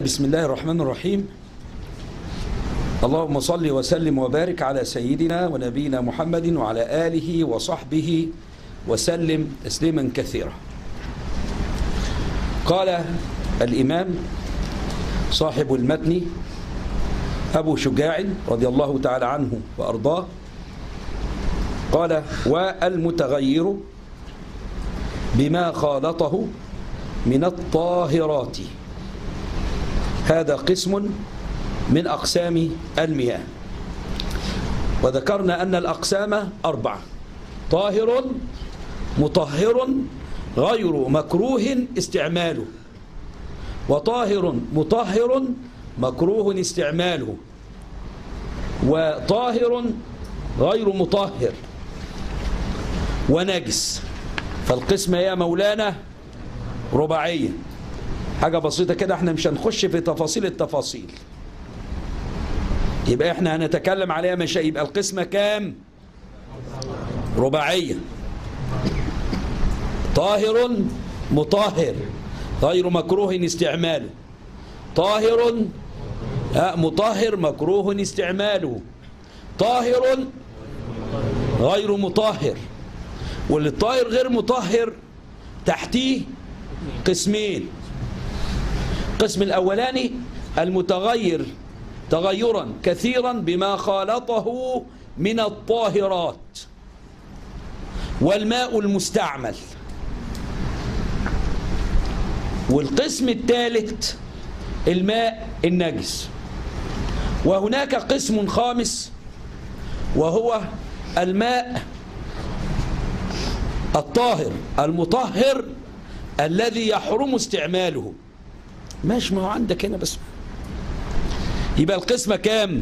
بسم الله الرحمن الرحيم. اللهم صل وسلم وبارك على سيدنا ونبينا محمد وعلى آله وصحبه وسلم تسليما كثيرا. قال الإمام صاحب المتن أبو شجاع رضي الله تعالى عنه وأرضاه قال: والمتغير بما خالطه من الطاهرات، هذا قسم من أقسام المياه. وذكرنا أن الأقسام 4: طاهر مطهر غير مكروه استعماله، وطاهر مطهر مكروه استعماله، وطاهر غير مطهر، ونجس. فالقسم يا مولانا رباعية، حاجة بسيطة كده، احنا مش هنخش في تفاصيل التفاصيل، يبقى احنا هنتكلم عليها مش يبقى القسمة كام؟ رباعية. طاهر مطهر غير مكروه استعماله، طاهر مطهر مكروه استعماله، طاهر غير مطهر. والطاهر غير مطهر تحتيه قسمين: القسم الأولاني المتغير تغيرا كثيرا بما خالطه من الطاهرات، والماء المستعمل. والقسم الثالث الماء النجس. وهناك قسم خامس وهو الماء الطاهر المطهر الذي يحرم استعماله. ماشي، ما هو عندك هنا بس. يبقى القسمة كام؟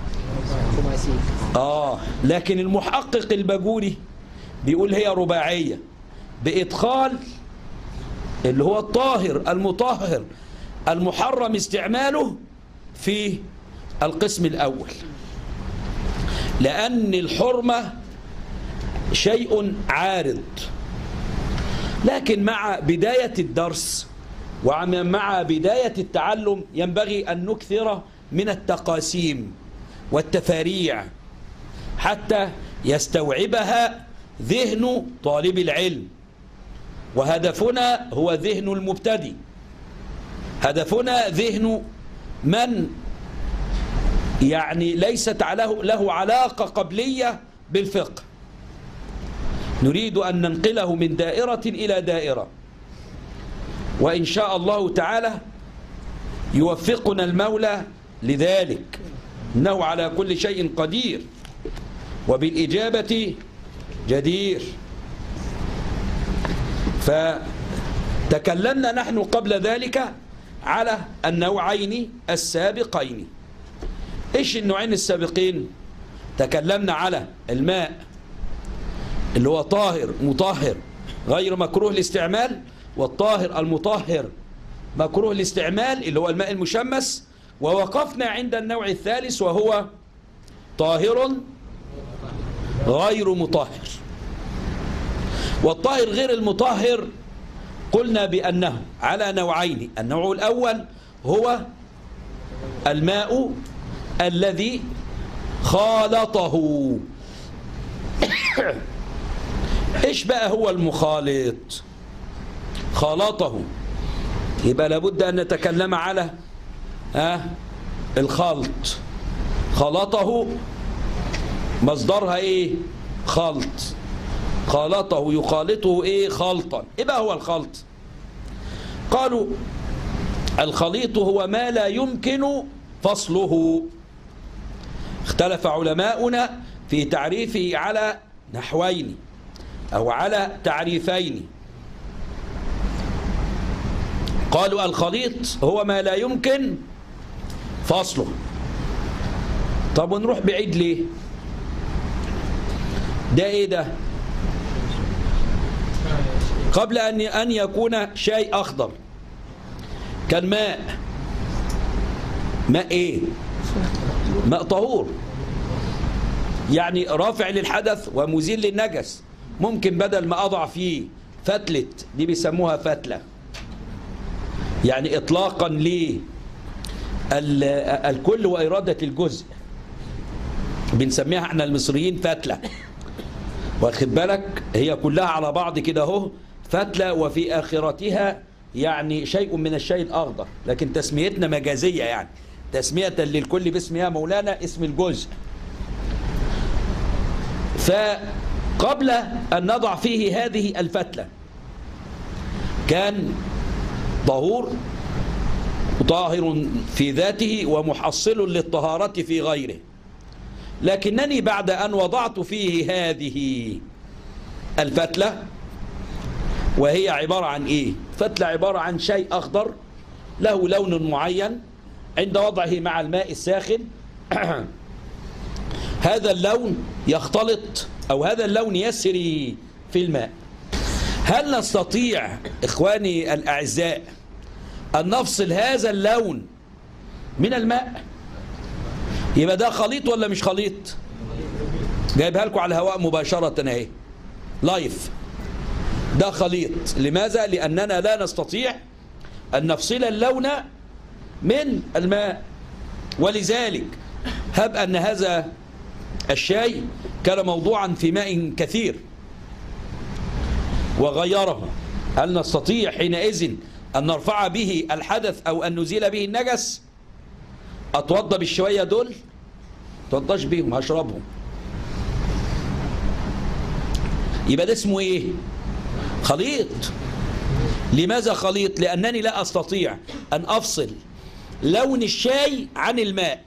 لكن المحقق الباجوري بيقول هي رباعية، بإدخال اللي هو الطاهر المطهر المحرم استعماله في القسم الأول، لأن الحرمة شيء عارض. لكن مع بداية الدرس ومع بداية التعلم ينبغي أن نكثر من التقاسيم والتفاريع حتى يستوعبها ذهن طالب العلم. وهدفنا هو ذهن المبتدئ، هدفنا ذهن من يعني ليست له علاقة قبلية بالفقه، نريد أن ننقله من دائرة إلى دائرة، وإن شاء الله تعالى يوفقنا المولى لذلك، إنه على كل شيء قدير وبالإجابة جدير. فتكلمنا نحن قبل ذلك على النوعين السابقين. إيش النوعين السابقين؟ تكلمنا على الماء اللي هو طاهر مطهر غير مكروه الاستعمال، والطاهر المطهر مكروه الاستعمال اللي هو الماء المشمس. ووقفنا عند النوع الثالث وهو طاهر غير مطهر. والطاهر غير المطهر قلنا بأنه على نوعين: النوع الأول هو الماء الذي خالطه. إيش بقى هو المخالط؟ خالطه، يبقى لابد أن نتكلم على الخلط. خلطه مصدرها إيه؟ خلط. خالطه يخالطه إيه؟ خلطا. إيه بقى هو الخلط؟ قالوا الخليط هو ما لا يمكن فصله. اختلف علماؤنا في تعريفه على نحوين أو على تعريفين. قالوا الخليط هو ما لا يمكن فصله. طب ونروح بعيد ليه؟ ده ايه ده؟ قبل أن يكون شيء أخضر كان ماء ايه؟ ماء طهور، يعني رافع للحدث ومزيل للنجس. ممكن بدل ما أضع فيه فتلة، دي بيسموها فتلة، يعني إطلاقا الكل وإرادة الجزء، بنسميها احنا المصريين فتلة، واخد بالك؟ هي كلها على بعض كده اهو فتلة، وفي آخرتها يعني شيء من الشيء الأخضر، لكن تسميتنا مجازية، يعني تسمية للكل باسمها مولانا اسم الجزء. فقبل أن نضع فيه هذه الفتلة كان طهور طاهر في ذاته ومحصل للطهارة في غيره، لكنني بعد أن وضعت فيه هذه الفتلة، وهي عبارة عن إيه؟ فتلة عبارة عن شيء أخضر له لون معين، عند وضعه مع الماء الساخن هذا اللون يختلط، أو هذا اللون يسري في الماء. هل نستطيع إخواني الأعزاء أن نفصل هذا اللون من الماء؟ يبقى ده خليط ولا مش خليط؟ جايبها لكم على الهواء مباشرة اهي لايف. ده خليط. لماذا؟ لأننا لا نستطيع أن نفصل اللون من الماء، ولذلك هب أن هذا الشاي كان موضوعا في ماء كثير وغيره، هل نستطيع حينئذ أن نرفع به الحدث أو أن نزيل به النجس؟ أتوضى بالشوية دول؟ أتوضاش بيهم، هشربهم. يبقى ده اسمه إيه؟ خليط. لماذا خليط؟ لأنني لا أستطيع أن أفصل لون الشاي عن الماء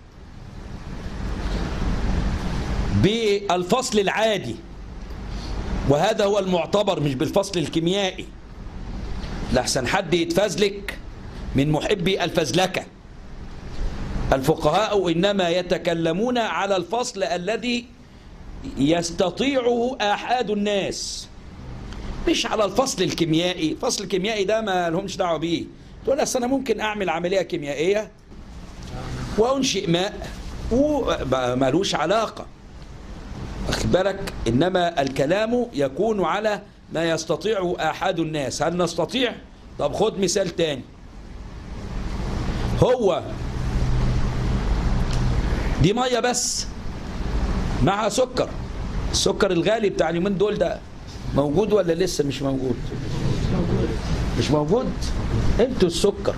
بالفصل العادي، وهذا هو المعتبر، مش بالفصل الكيميائي، لحسن حد يتفزلك من محبي الفزلكة. الفقهاء إنما يتكلمون على الفصل الذي يستطيعه آحاد الناس، مش على الفصل الكيميائي. الفصل الكيميائي ده ما لهمش دعوه بيه. تقول أصل أنا ممكن أعمل عملية كيميائية وأنشئ ماء ومالوش علاقة، واخد بالك؟ إنما الكلام يكون على ما يستطيع آحاد الناس. هل نستطيع؟ طب خد مثال تاني. هو دي مية بس معها سكر، السكر الغالي بتاع اليومين دول ده موجود ولا لسه مش موجود؟ مش موجود. انتوا السكر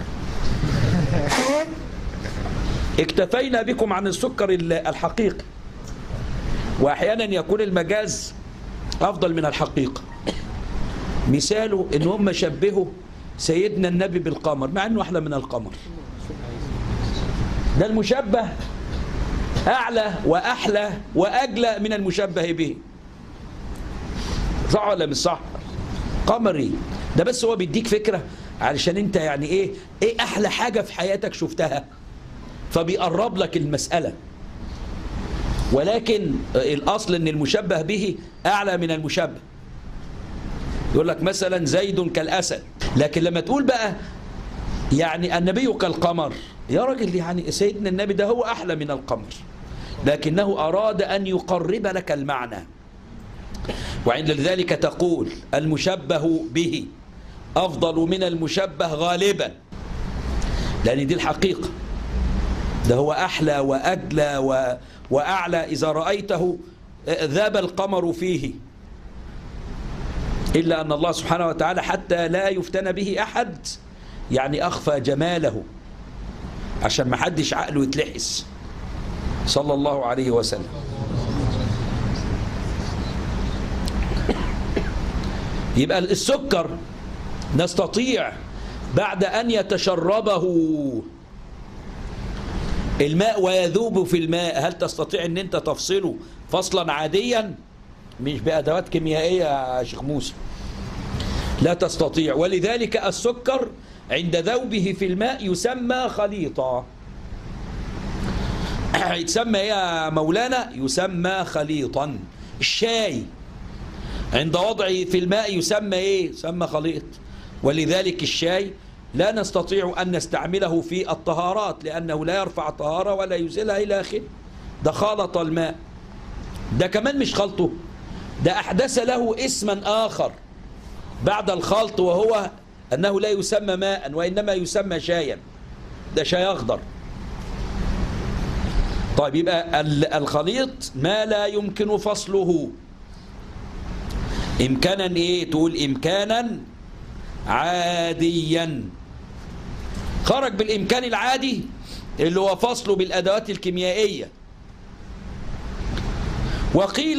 اكتفينا بكم عن السكر الحقيقي، واحيانا يكون المجاز افضل من الحقيقة. مثاله ان هم شبهوا سيدنا النبي بالقمر مع انه احلى من القمر. ده المشبه اعلى واحلى واجلى من المشبه به، صح ولا مش صح؟ قمري ده بس هو بيديك فكرة علشان انت يعني ايه احلى حاجة في حياتك شفتها، فبيقرب لك المسألة. ولكن الاصل ان المشبه به اعلى من المشبه. يقول لك مثلا زيد كالاسد، لكن لما تقول بقى يعني النبي كالقمر، يا راجل يعني سيدنا النبي ده هو احلى من القمر، لكنه اراد ان يقرب لك المعنى. وعند ذلك تقول المشبه به أفضل من المشبه غالبا، لأن دي الحقيقة. ده هو أحلى وأجلى وأعلى. إذا رأيته ذاب القمر فيه، إلا أن الله سبحانه وتعالى حتى لا يفتن به أحد يعني أخفى جماله عشان ما حدش عقله يتلحس، صلى الله عليه وسلم. يبقى السكر نستطيع بعد أن يتشربه الماء ويذوب في الماء، هل تستطيع أن أنت تفصله فصلا عاديا مش بأدوات كيميائية يا شيخ موسى؟ لا تستطيع. ولذلك السكر عند ذوبه في الماء يسمى خليطا. يتسمى يا مولانا؟ يسمى خليطا. الشاي عند وضعه في الماء يسمى ايه؟ يسمى خليط. ولذلك الشاي لا نستطيع أن نستعمله في الطهارات، لأنه لا يرفع طهارة ولا يزيلها إلى آخره. ده خالط الماء. ده كمان مش خلطه، ده أحدث له اسما آخر بعد الخلط، وهو أنه لا يسمى ماء وإنما يسمى شايا. ده شاي أخضر. طيب يبقى الخليط ما لا يمكن فصله إمكانا إيه؟ تقول إمكانا عاديا، خرج بالإمكان العادي اللي هو فصله بالأدوات الكيميائية. وقيل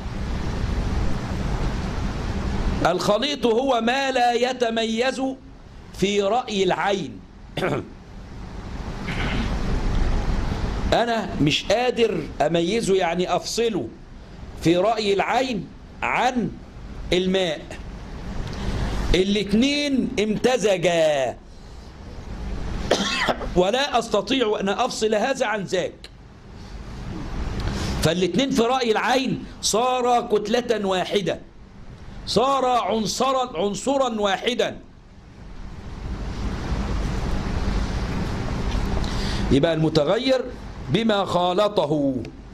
الخليط هو ما لا يتميز في رأي العين. أنا مش قادر أميزه، يعني أفصله في رأي العين عن الماء، الاتنين امتزجا ولا أستطيع أن أفصل هذا عن ذاك، فالاتنين في رأي العين صار كتلة واحدة، صار عنصرا واحدا. يبقى المتغير بما خالطه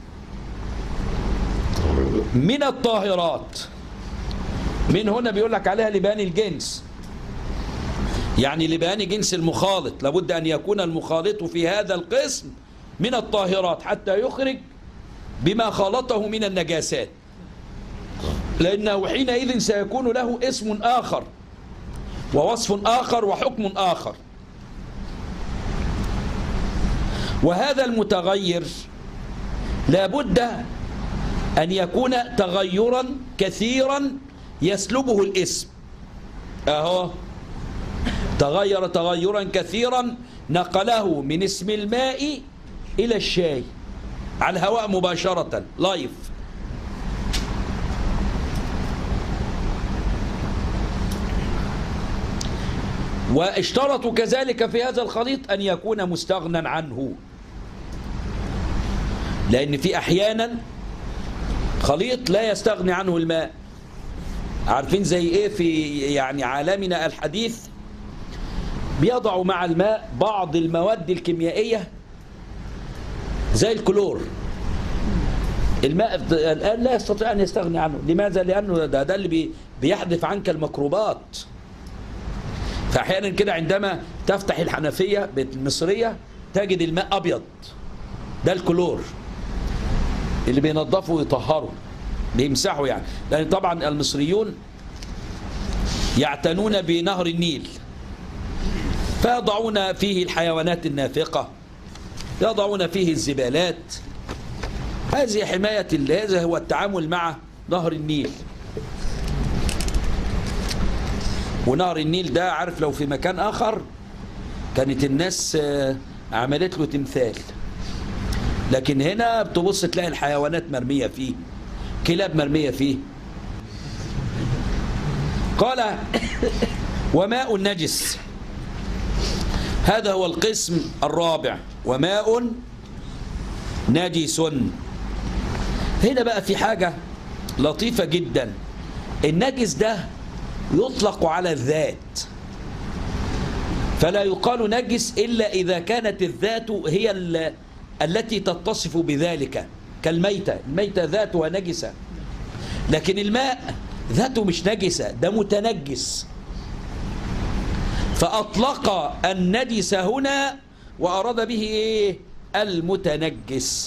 من الطاهرات، من هنا بيقول لك عليها لبيان الجنس، يعني لبيان جنس المخالط لابد أن يكون المخالط في هذا القسم من الطاهرات حتى يخرج بما خالطه من النجاسات، لأنه حينئذ سيكون له اسم آخر ووصف آخر وحكم آخر. وهذا المتغير لابد أن يكون تغيرا كثيرا يسلبه الاسم. أهو تغير تغيرا كثيرا نقله من اسم الماء إلى الشاي على الهواء مباشرة لايف. واشترطوا كذلك في هذا الخليط أن يكون مستغنى عنه، لأن في أحيانا خليط لا يستغني عنه الماء. عارفين زي إيه في يعني عالمنا الحديث؟ بيضعوا مع الماء بعض المواد الكيميائية زي الكلور. الماء الآن لا يستطيع أن يستغني عنه. لماذا؟ لأنه ده اللي بيحذف عنك الميكروبات. فأحيانا كده عندما تفتح الحنفية المصرية تجد الماء أبيض، ده الكلور اللي بينظفه ويطهره بيمسحه يعني. لأن طبعا المصريون يعتنون بنهر النيل، فيضعون فيه الحيوانات النافقة، يضعون فيه الزبالات. هذه حماية، هذا هو التعامل مع نهر النيل. ونهر النيل ده عارف لو في مكان آخر كانت الناس عملت له تمثال، لكن هنا بتبص تلاقي الحيوانات مرمية فيه، كلاب مرمية فيه. قال وماء النجس، هذا هو القسم الرابع، وماء نجس. هنا بقى في حاجة لطيفة جدا، النجس ده يطلق على الذات، فلا يقال نجس إلا إذا كانت الذات هي التي تتصف بذلك، كالميتة، الميتة ذاتها نجسة، لكن الماء ذاته مش نجسة، ده متنجس. فأطلق النجس هنا وأراد به إيه؟ المتنجس.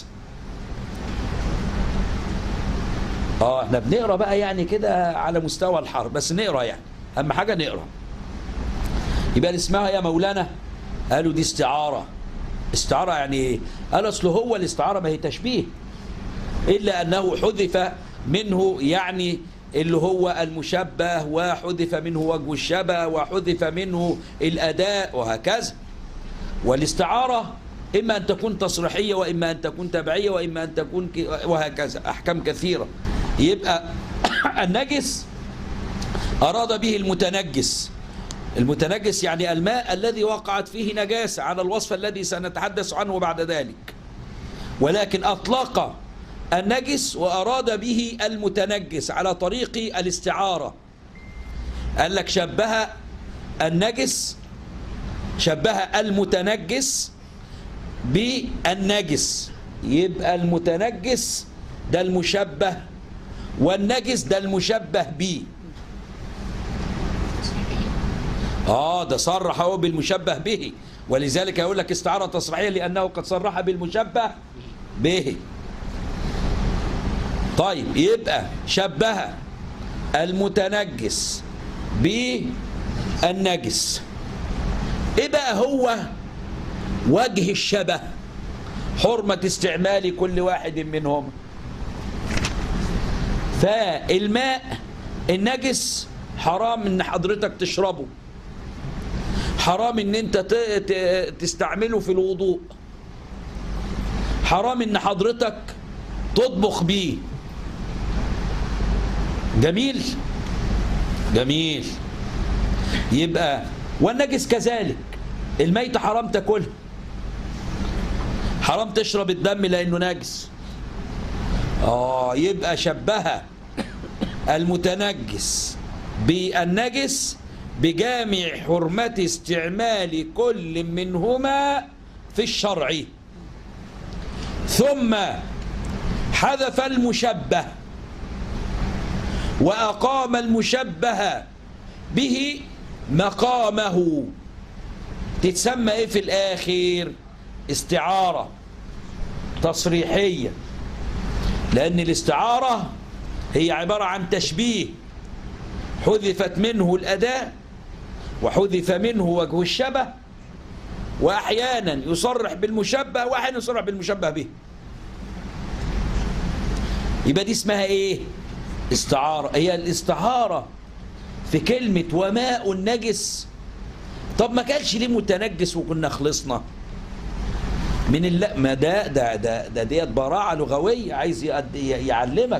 احنا بنقرأ بقى يعني كده على مستوى الحرف، بس نقرأ يعني أهم حاجة نقرأ. يبقى اسمها يا مولانا، قالوا دي استعارة. استعارة يعني ايه؟ قال أصله هو الاستعارة ما هي تشبيه، إلا أنه حذف منه يعني اللي هو المشبه، وحذف منه وجه الشبه، وحذف منه الأداء، وهكذا. والاستعارة إما أن تكون تصريحية، وإما أن تكون تبعية، وإما أن تكون وهكذا، أحكام كثيرة. يبقى النجس أراد به المتنجس. المتنجس يعني الماء الذي وقعت فيه نجاسة على الوصف الذي سنتحدث عنه بعد ذلك، ولكن أطلق النجس وأراد به المتنجس على طريق الاستعارة. قال لك شبه النجس، شبه المتنجس بالنجس، يبقى المتنجس ده المشبه، والنجس ده المشبه به. ده صرح هو بالمشبه به، ولذلك يقول لك استعارة تصريحية لأنه قد صرح بالمشبه به. طيب يبقى شبه المتنجس بالنجس. ايه بقى هو وجه الشبه؟ حرمة استعمال كل واحد منهم. فالماء النجس حرام ان حضرتك تشربه، حرام ان انت تستعمله في الوضوء، حرام ان حضرتك تطبخ بيه. جميل جميل. يبقى والنجس كذلك، الميت حرام تاكلها، حرام تشرب الدم لانه نجس. يبقى شبه المتنجس بالنجس بجامع حرمة استعمال كل منهما في الشرع. ثم حذف المشبه وأقام المشبه به مقامه. تتسمى ايه في الآخر؟ استعارة تصريحية، لأن الاستعارة هي عبارة عن تشبيه حذفت منه الأداة وحذف منه وجه الشبه، وأحيانا يصرح بالمشبه وأحيانا يصرح بالمشبه به. يبقى دي اسمها ايه؟ استعارة. هي الاستعارة في كلمة وماء النجس. طب ما كانش ليه متنجس وكنا خلصنا من لا ما ده ديت براعة لغوية، عايز يعلمك،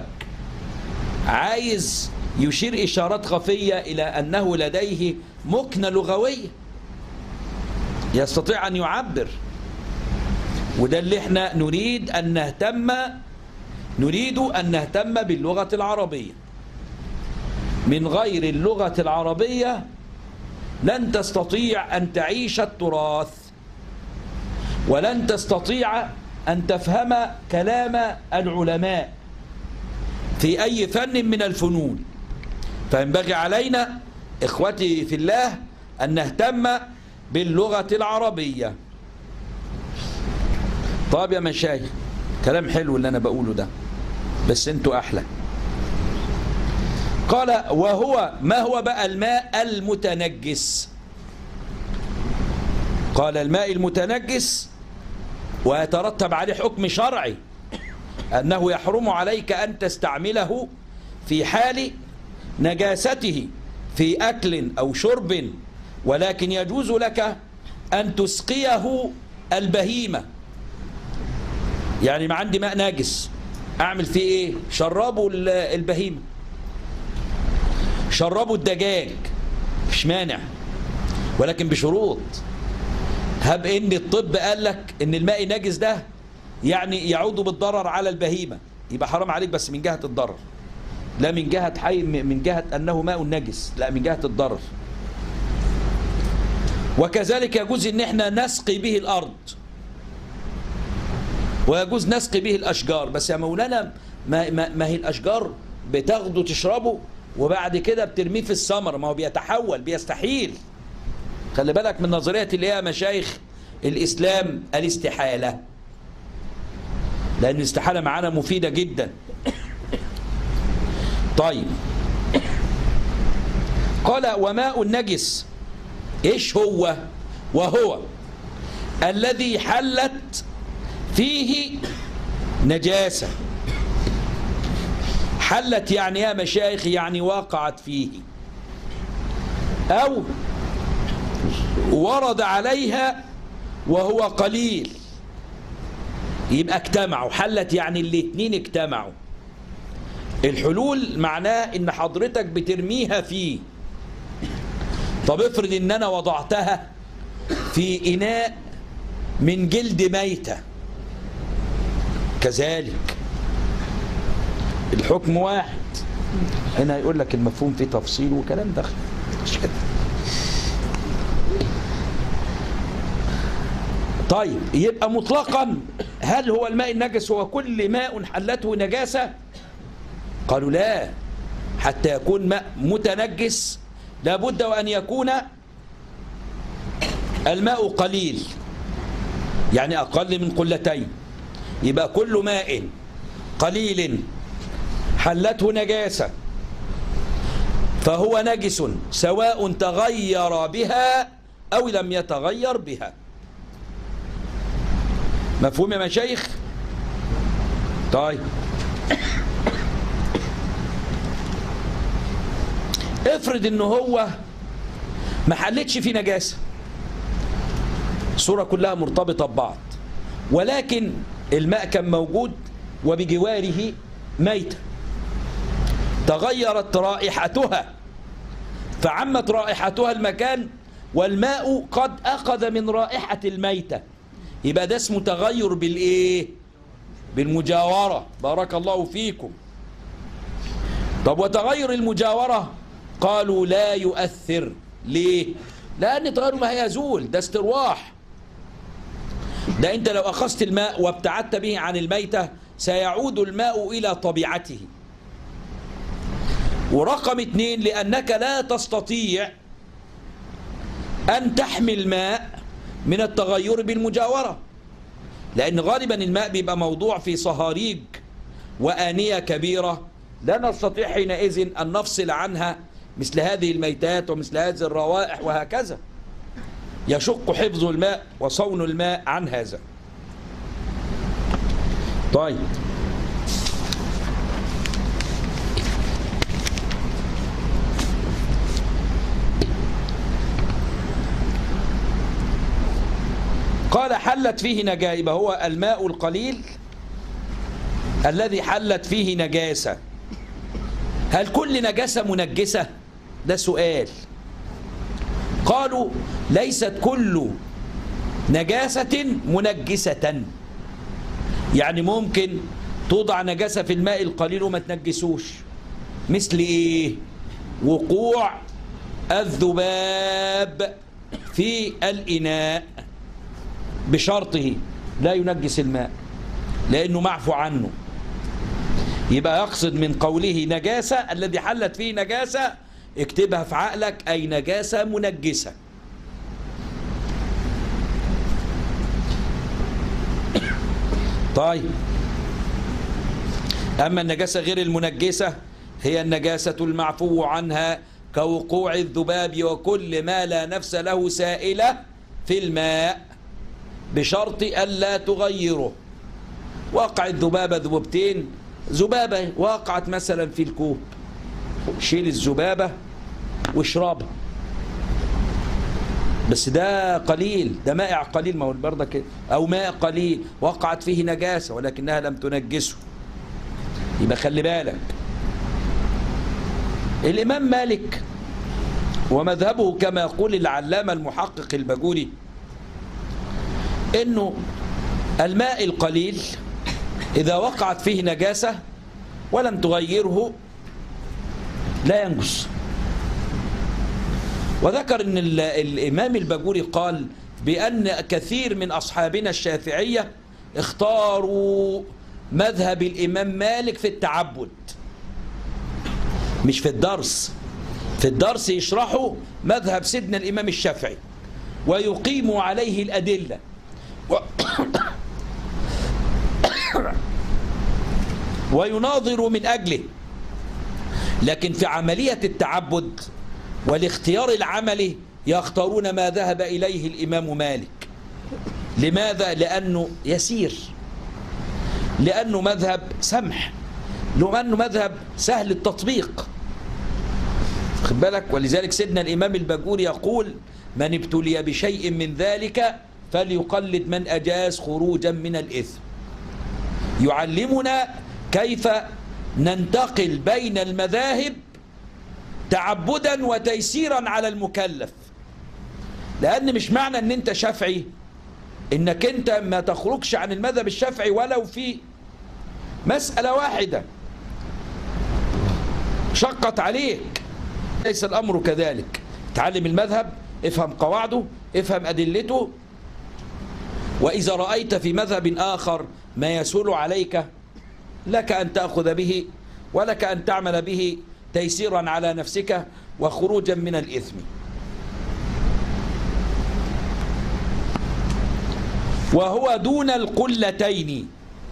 عايز يشير إشارات خفية إلى أنه لديه مكنة لغوية يستطيع أن يعبر. وده اللي احنا نريد أن نهتم باللغة العربية. من غير اللغة العربية لن تستطيع أن تعيش التراث، ولن تستطيع أن تفهم كلام العلماء في أي فن من الفنون. فينبغي علينا إخوتي في الله أن نهتم باللغة العربية. طيب يا مشايخ، كلام حلو اللي أنا بقوله ده، بس أنتوا أحلى. قال ما هو بقى الماء المتنجس؟ قال الماء المتنجس ويترتب عليه حكم شرعي أنه يحرم عليك أن تستعمله في حال نجاسته في أكل أو شرب، ولكن يجوز لك أن تسقيه البهيمة. يعني ما عندي ماء نجس، أعمل فيه إيه؟ شربوا البهيمة، شربوا الدجاج، مش مانع، ولكن بشروط. هب ان الطب قال لك ان الماء النجس ده يعني يعود بالضرر على البهيمة، يبقى حرام عليك، بس من جهة الضرر، لا من جهة من جهة انه ماء نجس، لا من جهة الضرر. وكذلك يجوز ان احنا نسقي به الارض، ويجوز نسقي به الاشجار. بس يا مولانا ما هي الاشجار بتاخده تشربه وبعد كده بترميه في الثمر، ما هو بيتحول، بيستحيل. خلي بالك من نظرية اللي هي مشايخ الإسلام الاستحالة، لأن الاستحالة معانا مفيدة جدا. طيب قال وماء النجس إيش هو؟ وهو الذي حلت فيه نجاسة. حلت يعني يا مشايخ يعني وقعت فيه، أو ورد عليها وهو قليل، يبقى اجتمعوا. حلت يعني الاتنين اجتمعوا. الحلول معناه ان حضرتك بترميها فيه. طب افرض ان انا وضعتها في اناء من جلد ميتة، كذلك الحكم واحد. هنا يقول لك المفهوم فيه تفصيل وكلام داخل، مش كده. طيب يبقى مطلقا هل هو الماء النجس هو كل ماء حلته نجاسة؟ قالوا لا، حتى يكون ماء متنجس لابد وأن يكون الماء قليل، يعني أقل من قلتين، يبقى كل ماء قليل حلته نجاسة فهو نجس سواء تغير بها أو لم يتغير بها. مفهوم يا مشايخ؟ طيب افرض انه هو ما حلتش فيه نجاسة، الصورة كلها مرتبطة ببعض، ولكن الماء كان موجود وبجواره ميتة تغيرت رائحتها فعمت رائحتها المكان والماء قد أخذ من رائحة الميتة، يبقى ده اسمه تغير بالإيه؟ بالمجاورة. بارك الله فيكم. طب وتغير المجاورة قالوا لا يؤثر. ليه؟ لأن تغير ما هيزول، ده استرواح. ده أنت لو أخذت الماء وابتعدت به عن الميتة سيعود الماء إلى طبيعته. ورقم 2 لأنك لا تستطيع أن تحمل ماء من التغير بالمجاورة، لأن غالبا الماء بيبقى موضوع في صهاريج وآنية كبيرة لا نستطيع حينئذ أن نفصل عنها مثل هذه الميتات ومثل هذه الروائح وهكذا، يشق حفظ الماء وصون الماء عن هذا. طيب قال حلت فيه نجاسة، هو الماء القليل الذي حلت فيه نجاسة. هل كل نجاسة منجسة؟ ده سؤال. قالوا ليست كل نجاسة منجسة، يعني ممكن توضع نجاسة في الماء القليل وما تنجسوش. مثل ايه؟ وقوع الذباب في الإناء بشرطه لا ينجس الماء لأنه معفو عنه. يبقى يقصد من قوله نجاسة الذي حلت فيه نجاسة، اكتبها في عقلك، أي نجاسة منجسة. طيب أما النجاسة غير المنجسة هي النجاسة المعفو عنها كوقوع الذباب وكل ما لا نفس له سائلة في الماء بشرط ألا تغيره. وقع الذبابة ذبابتين، ذبابة وقعت مثلا في الكوب، شيل الذبابة واشربها، بس ده قليل، ده مائع قليل، ما هو برضه كده، أو ماء قليل وقعت فيه نجاسة ولكنها لم تنجسه، يبقى خلي بالك. الإمام مالك ومذهبه كما يقول العلامة المحقق الباجوري إنه الماء القليل إذا وقعت فيه نجاسة ولم تغيره لا ينجس. وذكر أن الإمام الباجوري قال بأن كثير من أصحابنا الشافعية اختاروا مذهب الإمام مالك في التعبد، مش في الدرس. في الدرس يشرحوا مذهب سيدنا الإمام الشافعي ويقيموا عليه الأدلة ويناظروا من أجله، لكن في عملية التعبد والاختيار العملي يختارون ما ذهب إليه الإمام مالك. لماذا؟ لأنه يسير، لأنه مذهب سمح، لأنه مذهب سهل التطبيق، خد بالك. ولذلك سيدنا الإمام الباجوري يقول من ابتلي بشيء من ذلك فليقلد من أجاز خروجا من الإثم. يعلمنا كيف ننتقل بين المذاهب تعبدا وتيسيرا على المكلف، لأن مش معنى أن أنت شافعي أنك أنت ما تخرجش عن المذهب الشافعي ولو في مسألة واحدة شقت عليك، ليس الأمر كذلك. تعلم المذهب، افهم قواعده، افهم أدلته، وإذا رأيت في مذهب آخر ما يسهل عليك لك أن تأخذ به ولك أن تعمل به تيسيرا على نفسك وخروجا من الإثم. وهو دون القلتين،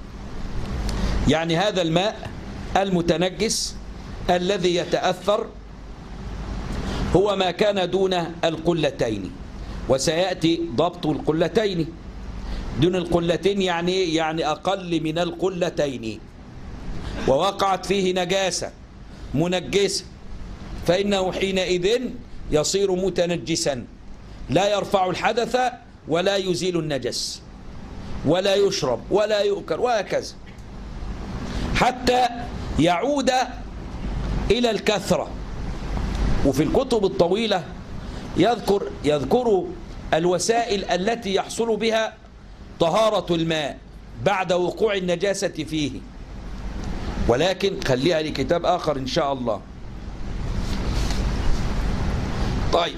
يعني هذا الماء المتنجس الذي يتأثر هو ما كان دون القلتين، وسيأتي ضبط القلتين. دون القلتين يعني أقل من القلتين، ووقعت فيه نجاسة منجسة، فإنه حينئذ يصير متنجسا، لا يرفع الحدث ولا يزيل النجس ولا يشرب ولا يؤكل وهكذا، حتى يعود إلى الكثرة. وفي الكتب الطويلة يذكر الوسائل التي يحصل بها طهارة الماء بعد وقوع النجاسة فيه، ولكن خليها لكتاب آخر إن شاء الله. طيب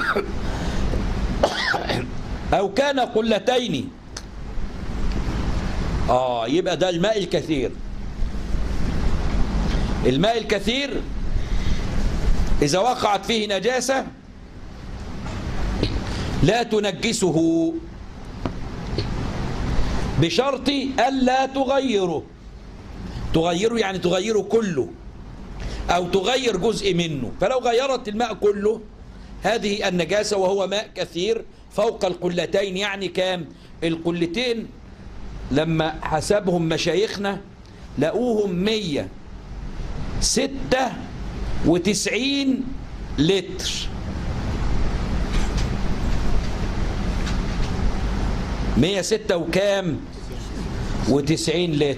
أو كان قلتين، يبقى ده الماء الكثير. الماء الكثير إذا وقعت فيه نجاسة لا تنجسه بشرط ألا تغيره. تغيره يعني تغيره كله أو تغير جزء منه. فلو غيرت الماء كله هذه النجاسة وهو ماء كثير فوق القلتين، يعني كام؟ القلتين لما حسبهم مشايخنا لقوهم 196 لتر. 106 وكام؟ و90 لتر.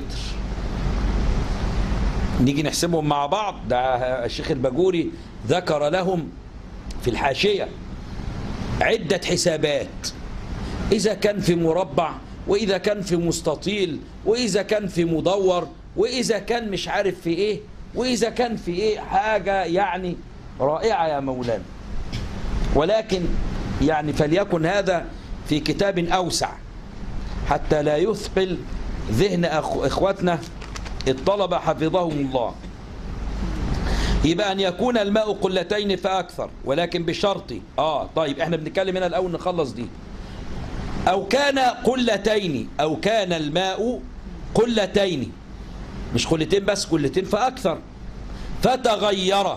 نيجي نحسبهم مع بعض. ده الشيخ الباجوري ذكر لهم في الحاشية عدة حسابات، إذا كان في مربع، وإذا كان في مستطيل، وإذا كان في مدور، وإذا كان مش عارف في إيه، وإذا كان في إيه. حاجة يعني رائعة يا مولانا. ولكن يعني فليكن هذا في كتاب أوسع حتى لا يثقل ذهن إخواتنا الطلبة حفظهم الله. يبقى أن يكون الماء قلتين فأكثر، ولكن بشرط طيب احنا بنتكلم هنا الأول نخلص دي. أو كان قلتين، أو كان الماء قلتين، مش قلتين بس، قلتين فأكثر، فتغير.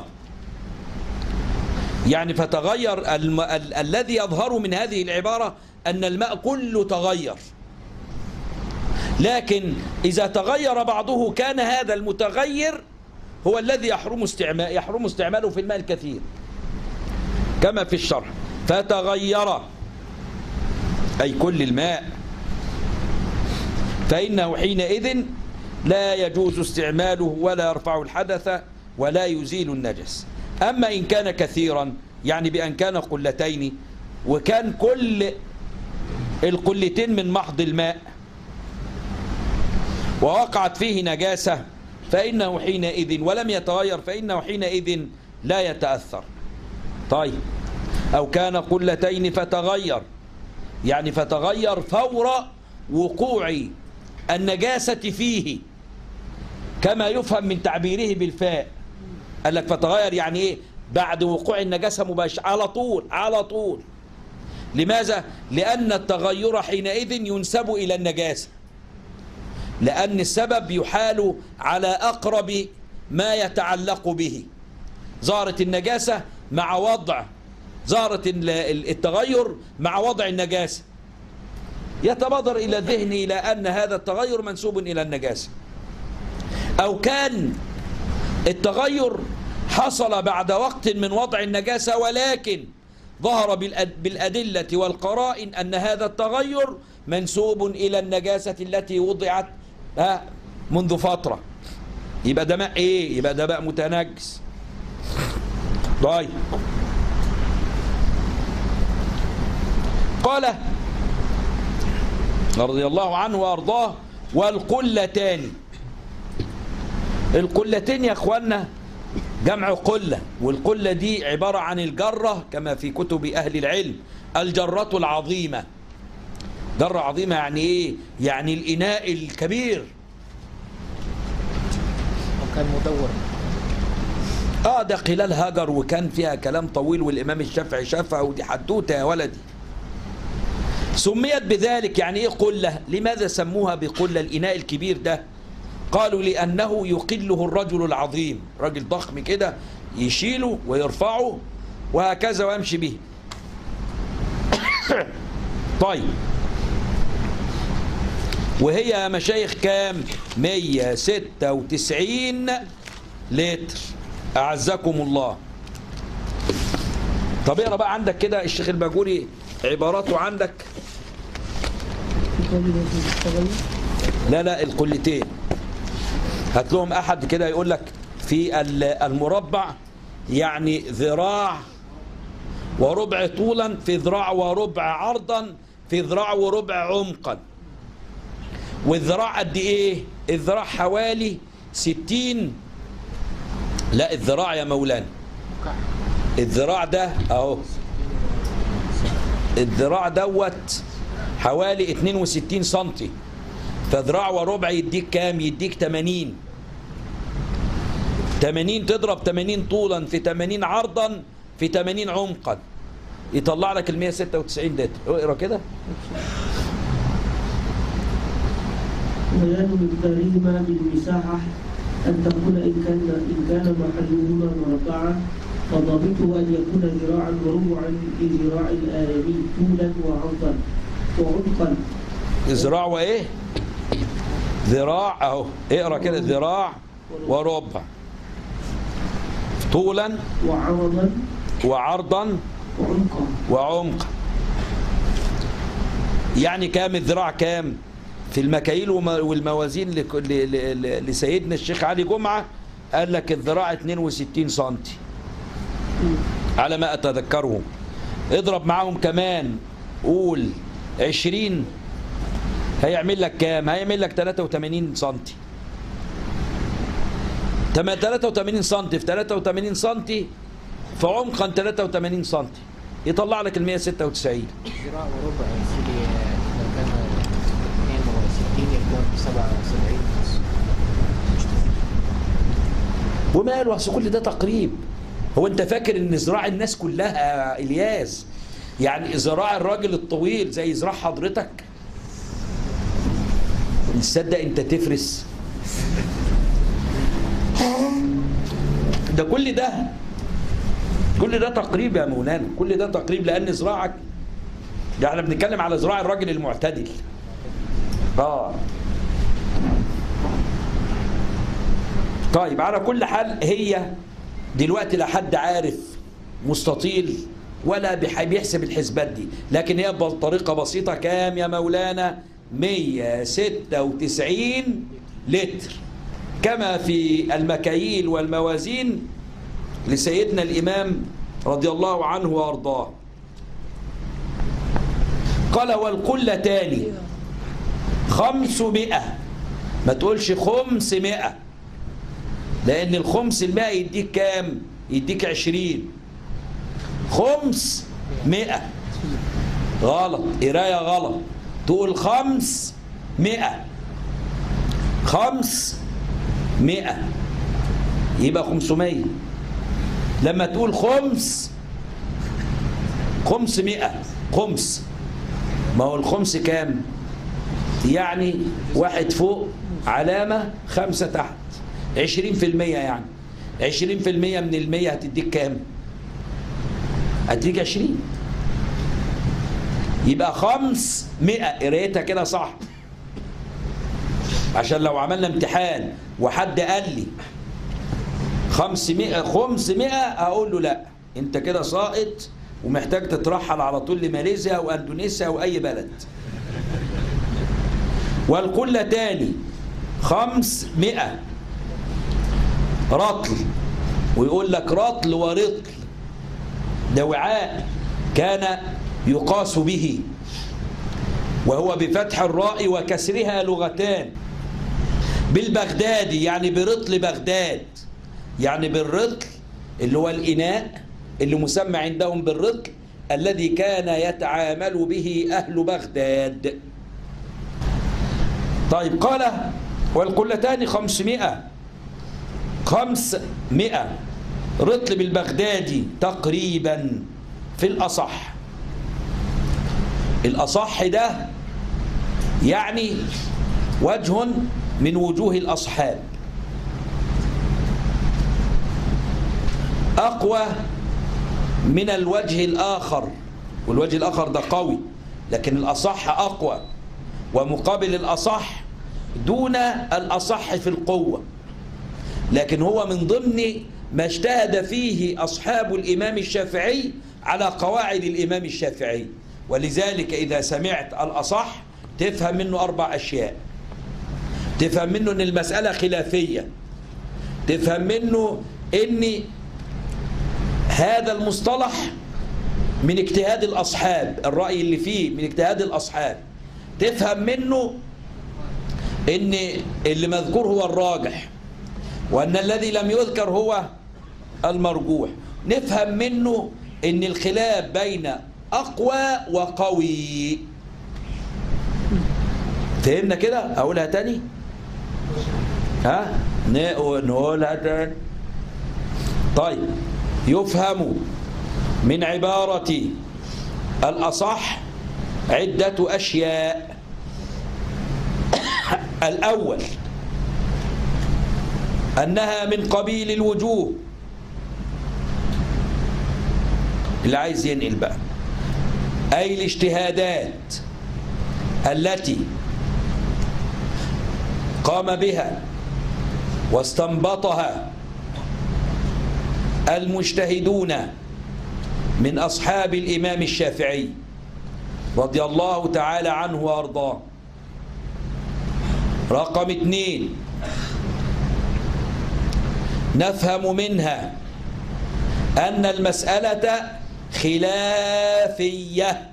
يعني فتغير الذي يظهر من هذه العبارة أن الماء كله تغير، لكن إذا تغير بعضه كان هذا المتغير هو الذي يحرم استعماله في الماء الكثير كما في الشرح. فتغير أي كل الماء، فإنه حينئذ لا يجوز استعماله ولا يرفع الحدث ولا يزيل النجس. أما إن كان كثيرا، يعني بأن كان قلتين وكان كل القلتين من محض الماء ووقعت فيه نجاسة، فإنه حينئذ ولم يتغير فإنه حينئذ لا يتأثر. طيب أو كان قلتين فتغير، يعني فتغير فور وقوع النجاسة فيه، كما يفهم من تعبيره بالفاء. قال لك فتغير يعني إيه؟ بعد وقوع النجاسة مباشرة، على طول. لماذا؟ لأن التغير حينئذ ينسب إلى النجاسة، لأن السبب يحال على أقرب ما يتعلق به. ظهرت النجاسة مع وضع، ظهرت التغير مع وضع النجاسة، يتبادر إلى الذهن إلى أن هذا التغير منسوب إلى النجاسة. أو كان التغير حصل بعد وقت من وضع النجاسة، ولكن ظهر بالأدلة والقرائن أن هذا التغير منسوب إلى النجاسة التي وضعت منذ فترة. يبقى ده ماء إيه؟ يبقى ده ماء متنجس. طيب قال رضي الله عنه وأرضاه: والقلتان. القلتين يا أخوانا جمع قلة، والقلة دي عبارة عن الجرة كما في كتب أهل العلم، الجرة العظيمة. جرة عظيمة يعني إيه؟ يعني الإناء الكبير. وكان مدور. ده قلال هجر، وكان فيها كلام طويل، والإمام الشافعي شافها، ودي حدوتة يا ولدي. سميت بذلك. يعني إيه قلة؟ لماذا سموها بقلة؟ الإناء الكبير ده قالوا لأنه يقله الرجل العظيم، راجل ضخم كده يشيله ويرفعه وهكذا ويمشي به. طيب، وهي يا مشايخ كام؟ 196 لتر أعزكم الله. طب اقرا بقى عندك كده الشيخ الباجوري عباراته عندك. لا القلتين، هات لهم احد كده يقول لك في المربع يعني ذراع وربع طولا، في ذراع وربع عرضا، في ذراع وربع عمقا. والذراع قد ايه؟ الذراع حوالي 60. لا الذراع يا مولانا، الذراع ده اهو، الذراع دوت حوالي 62 سنتي، فذراع وربع يديك كام؟ يديك 80. 80 تضرب 80 طولا في 80 عرضا في 80 عمقا، يطلع لك ال 196 لتر. اقرا كده. بيان مقدارهما بالمساحة أن تقول إن كان محلهما مربعا، فضابطه أن يكون ذراعا وربعا لذراع الآدمي طولا وعرضا وعمقا. ذراع وايه؟ ذراع اهو، اقرا كده، ذراع وربع طولا وعرضا وعمقا. يعني كام الذراع؟ كام في المكاييل والموازين لسيدنا الشيخ علي جمعة؟ قال لك الذراع 62 سنتي على ما أتذكره. اضرب معاهم كمان، قول 20، هيعمل لك كام؟ هيعمل لك 83 سنتي. 83 سنتي في 83 سنتي في عمقا 83 سنتي، يطلع لك ال 196. ذراع وربع يا سيدي، لو كان 62 يكون 77. وماله؟ اصل كل ده تقريب. هو انت فاكر ان ذراع الناس كلها الياس؟ يعني ذراع الراجل الطويل زي ذراع حضرتك؟ تصدق انت تفرس؟ ده كل ده تقريب يا مولانا، كل ده تقريب، لان ذراعك ده احنا بنتكلم على ذراع الراجل المعتدل. طيب، على كل حال هي دلوقتي لا حد عارف مستطيل ولا بيحسب الحسبات دي، لكن هي بطريقه بسيطه كام يا مولانا؟ 196 لتر، كما في المكاييل والموازين لسيدنا الإمام رضي الله عنه وأرضاه. قال والقلتان 500، ما تقولش 500، لأن الخمس 100 يديك كام؟ يديك 20. 500 غلط، قراية غلط، تقول 500. 500 يبقى 500. لما تقول 500 خمس، ما هو الخمس كام؟ يعني 1 فوق علامة 5 تحت، 20%. يعني 20% من 100 هتديك كام؟ هتديك 20. يبقى 500، قريتها كده صح، عشان لو عملنا امتحان وحد قال لي 500 اقول له لا، انت كده ساقط ومحتاج تترحل على طول لماليزيا او اندونيسيا او اي بلد. والقلتان 500 رطل، ويقول لك رطل ورطل ده وعاء كان يقاس به، وهو بفتح الراء وكسرها لغتان. بالبغدادي يعني برطل بغداد، يعني بالرطل اللي هو الإناء اللي مسمى عندهم بالرطل الذي كان يتعامل به أهل بغداد. طيب، قال والقلتان 500 رطل بالبغدادي تقريبا في الأصح. الأصح ده يعني وجه من وجوه الأصحاب أقوى من الوجه الآخر، والوجه الآخر ده قوي لكن الأصح أقوى، ومقابل الأصح دون الأصح في القوة، لكن هو من ضمن ما اجتهد فيه أصحاب الإمام الشافعي على قواعد الإمام الشافعي. ولذلك إذا سمعت الأصح تفهم منه 4 أشياء. تفهم منه أن المسألة خلافية، تفهم منه أن هذا المصطلح من اجتهاد الأصحاب، الرأي اللي فيه من اجتهاد الأصحاب، تفهم منه أن اللي مذكور هو الراجح، وأن الذي لم يذكر هو المرجوح. نفهم منه أن الخلاف بين أقوى وقوي. فهمنا كده؟ أقولها تاني؟ ها؟ نقولها تاني. طيب، يفهم من عبارة الأصح عدة أشياء. الأول أنها من قبيل الوجوه. اللي عايز ينقل بقى، أي الاجتهادات التي قام بها واستنبطها المجتهدون من أصحاب الإمام الشافعي رضي الله تعالى عنه وأرضاه. رقم 2، نفهم منها أن المسألة خلافية.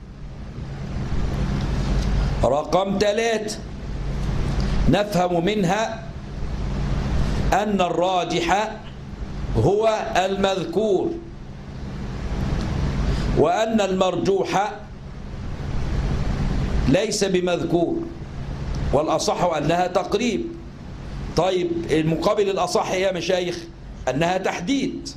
رقم 3، نفهم منها أن الراجح هو المذكور، وأن المرجوح ليس بمذكور، والأصح أنها تقريب. طيب، المقابل الأصح يا مشايخ أنها تحديد،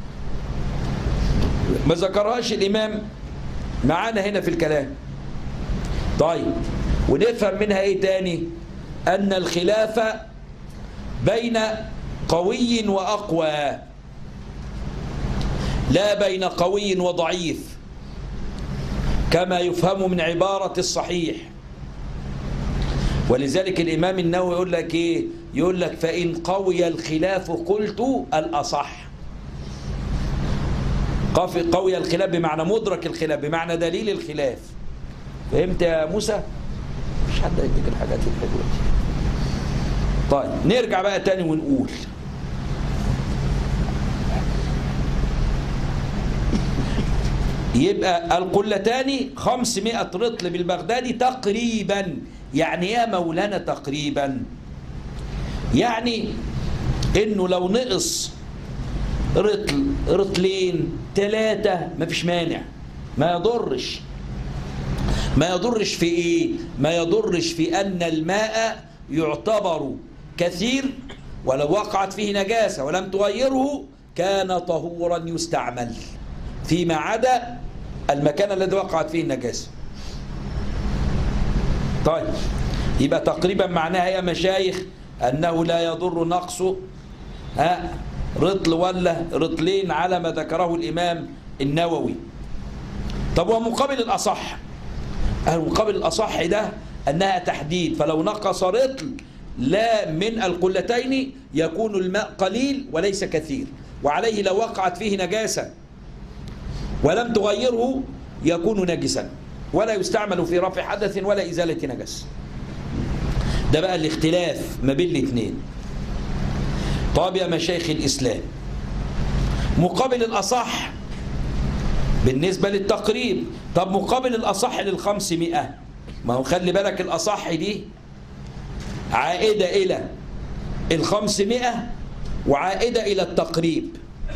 ما ذكرهاش الإمام معانا هنا في الكلام. طيب، ونفهم منها إيه تاني؟ أن الخلاف بين قوي وأقوى، لا بين قوي وضعيف، كما يفهم من عبارة الصحيح. ولذلك الإمام النووي يقول لك إيه؟ يقول لك فإن قوي الخلاف قلت الأصح. قوي الخلاف بمعنى مدرك الخلاف، بمعنى دليل الخلاف. فهمت يا موسى؟ مش حد يديك الحاجات الحلوة دي. طيب، نرجع بقى تاني ونقول يبقى القلتان 500 رطل بالبغدادي تقريبا. يعني يا مولانا تقريبا، يعني انه لو نقص رطل، رطلين، 3 مفيش مانع، ما يضرش. ما يضرش في ايه؟ ما يضرش في ان الماء يعتبر كثير، ولو وقعت فيه نجاسة ولم تغيره كان طهورا يستعمل فيما عدا المكان الذي وقعت فيه النجاسة. طيب، يبقى تقريبا معناها يا مشايخ أنه لا يضر نقص رطل ولا رطلين على ما ذكره الإمام النووي. طب ومقابل الأصح؟ المقابل الأصح ده أنها تحديد، فلو نقص رطل لا من القلتين يكون الماء قليل وليس كثير، وعليه لو وقعت فيه نجاسة ولم تغيره يكون نجسا ولا يستعمل في رفع حدث ولا إزالة نجس. ده بقى الاختلاف ما بين الاثنين. طب يا مشايخ الإسلام، مقابل الأصح بالنسبة للتقريب، طب مقابل الأصح لل500، ما هو خلي بالك الأصح دي عائدة إلى 500 وعائدة إلى التقريب.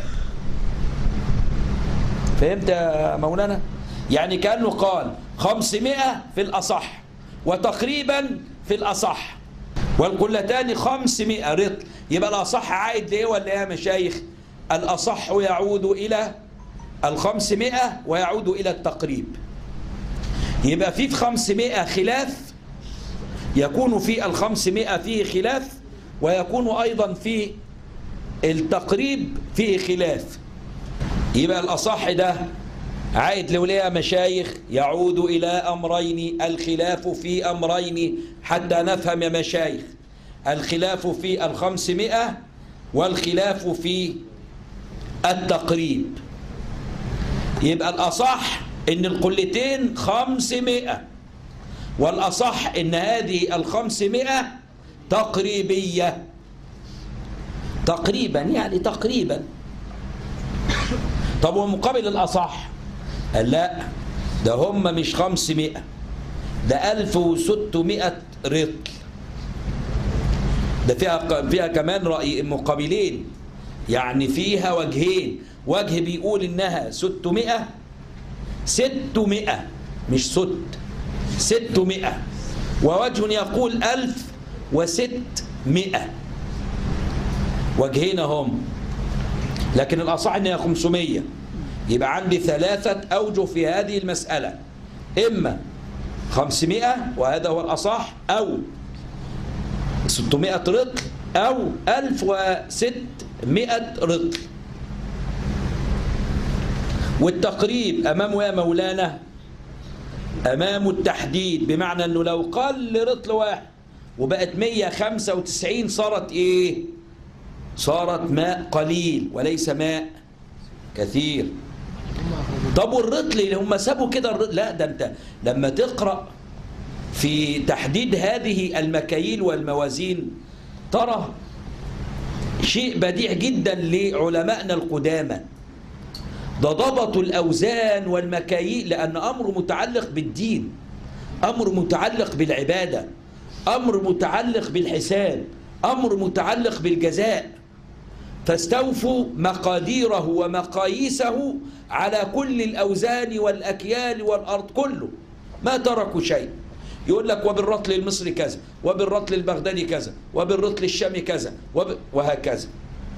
فهمت يا مولانا؟ يعني كأنه قال 500 في الأصح وتقريبا في الأصح، والقلتان 500 رطل. يبقى الأصح عائد ليه ولا يا مشايخ؟ الأصح يعود إلى 500 ويعود إلى التقريب. يبقى في 500 خلاف يكون في 500 فيه خلاف، ويكون أيضا في التقريب فيه خلاف. يبقى الأصح ده عائد لولية مشايخ يعود إلى أمرين، الخلاف في أمرين حتى نفهم يا مشايخ، الخلاف في 500 والخلاف في التقريب. يبقى الأصح إن القلتين 500، والأصح إن هذه 500 تقريبية، تقريبا يعني تقريبا. طب ومقابل الأصح قال لا، ده هم مش 500، ده 1600 رطل. ده فيها كمان رأي مقابلين، يعني فيها وجهين، وجه بيقول إنها 600 مش 600، ووجه يقول 1600. وجهين هم، لكن الأصح إنها 500. يبقى عندي 3 أوجه في هذه المسألة، إما 500 وهذا هو الأصح، أو 600 رطل، أو 1600 رطل. والتقريب أمامه يا مولانا، أمامه التحديد، بمعنى أنه لو قل رطل واحد وبقت 195 صارت إيه؟ صارت ماء قليل وليس ماء كثير. طب والرطل اللي هم سابوا كده لا، ده أنت لما تقرأ في تحديد هذه المكاييل والموازين ترى شيء بديع جدا لعلمائنا القدامى. ده ضبطوا الأوزان والمكاييل، لأن أمر متعلق بالدين، أمر متعلق بالعبادة، أمر متعلق بالحساب، أمر متعلق بالجزاء. فاستوفوا مقاديره ومقاييسه على كل الأوزان والأكيال والأرض كله، ما تركوا شيء. يقول لك وبالرطل المصري كذا، وبالرطل البغدادي كذا، وبالرطل الشامي كذا، وهكذا.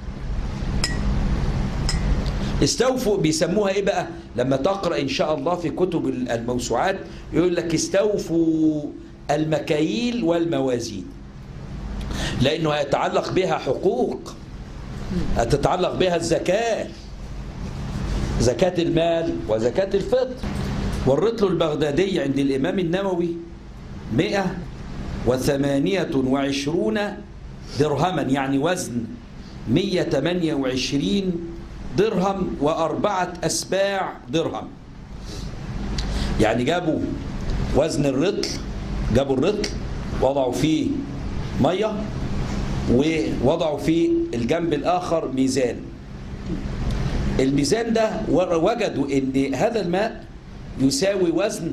استوفوا بيسموها ايه بقى؟ لما تقرأ ان شاء الله في كتب الموسوعات يقول لك استوفوا المكاييل والموازين، لانه هيتعلق بها حقوق، هتتعلق بها الزكاة، زكاة المال وزكاة الفطر. والرطل البغدادي عند الإمام النووي 128 درهما، يعني وزن 128 درهم و4 أسباع درهم. يعني جابوا وزن الرطل، جابوا الرطل وضعوا فيه مية، ووضعوا فيه الجنب الآخر ميزان. الميزان ده وجدوا ان هذا الماء يساوي وزن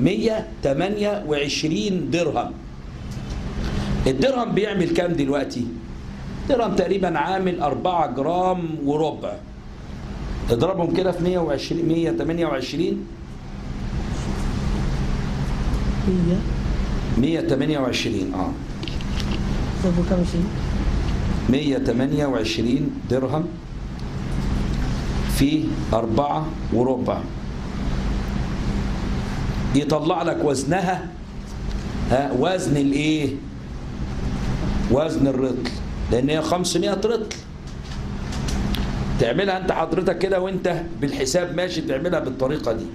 128 درهم. الدرهم بيعمل كام دلوقتي؟ درهم تقريبا عامل 4 جرام وربع. اضربهم كده في 128 128 ضربوا كم شيء؟ 128 درهم في 4 وربع يطلع لك وزنها، وزن الايه؟ وزن الرطل، لان هي 500 رطل. تعملها انت حضرتك كده وانت بالحساب ماشي، تعملها بالطريقه دي.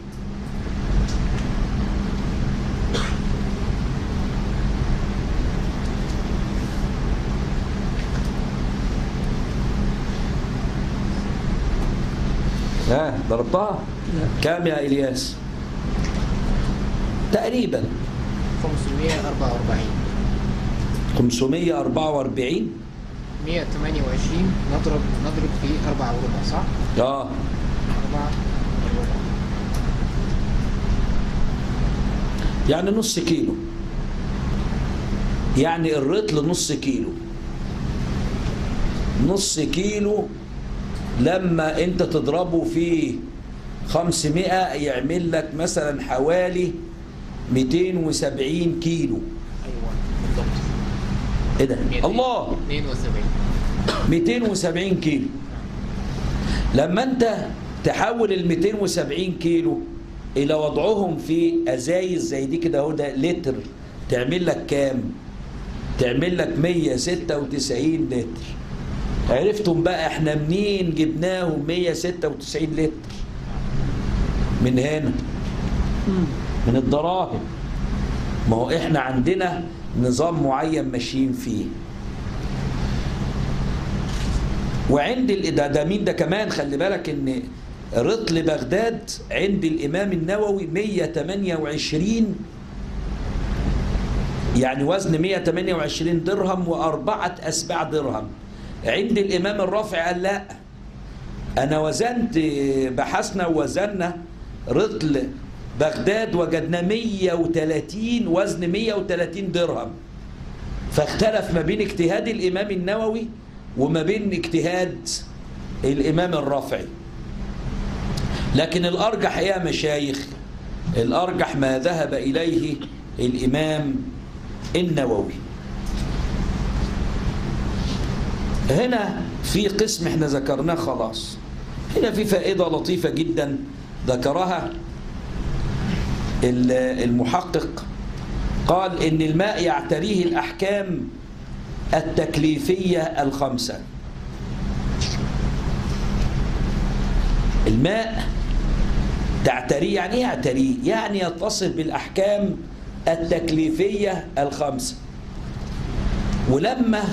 ضربتها؟ كام يا إلياس؟ تقريبا 544 544 128 نضرب في 4 وربع، صح؟ 4 وربع، يعني نص كيلو، يعني الرطل نص كيلو. نص كيلو لما انت تضربه في 500 يعمل لك مثلا حوالي 270 كيلو. ايوه بالضبط. ايه ده؟ الله، 270 كيلو. لما انت تحول ال 270 كيلو الى وضعهم في ازايز زي دي كده، اهو ده لتر تعمل لك كام؟ تعمل لك 196 لتر. عرفتم بقى احنا منين جبناهم 196 لتر؟ من هنا، من الدراهم. ما هو احنا عندنا نظام معين ماشيين فيه. وعند ده مين ده كمان؟ خلي بالك ان رطل بغداد عند الامام النووي 128، يعني وزن 128 درهم و4 أسباع درهم. عند الامام الرافعي قال لا، انا وزنت، بحثنا ووزنا رطل بغداد وجدنا 130، وزن 130 درهم. فاختلف ما بين اجتهاد الامام النووي وما بين اجتهاد الامام الرافعي. لكن الارجح يا مشايخ، الارجح ما ذهب اليه الامام النووي. هنا في قسم احنا ذكرناه خلاص. هنا في فائدة لطيفة جدا ذكرها المحقق، قال إن الماء يعتريه الأحكام التكليفية ال5. الماء تعتريه، يعني ايه يعتريه؟ يعني يتصل بالأحكام التكليفية ال5. ولما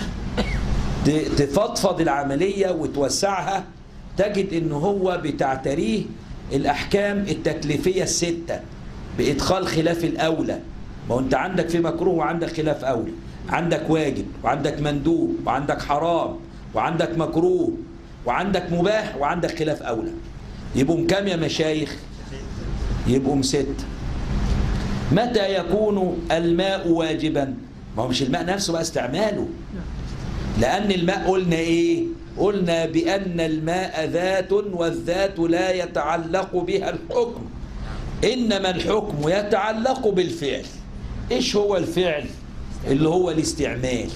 تفضفض العملية وتوسعها تجد إن هو بتعتريه الأحكام التكليفية ال6 بإدخال خلاف الأولى. ما هو أنت عندك في مكروه وعندك خلاف أولى، عندك واجب وعندك مندوب وعندك حرام وعندك مكروه وعندك مباح وعندك خلاف أولى. يبقوا كام يا مشايخ؟ يبقوا 6. متى يكون الماء واجبا؟ ما هو مش الماء نفسه بقى استعماله، لأن الماء قلنا إيه؟ قلنا بأن الماء ذات، والذات لا يتعلق بها الحكم، إنما الحكم يتعلق بالفعل. إيش هو الفعل؟ اللي هو الاستعمال.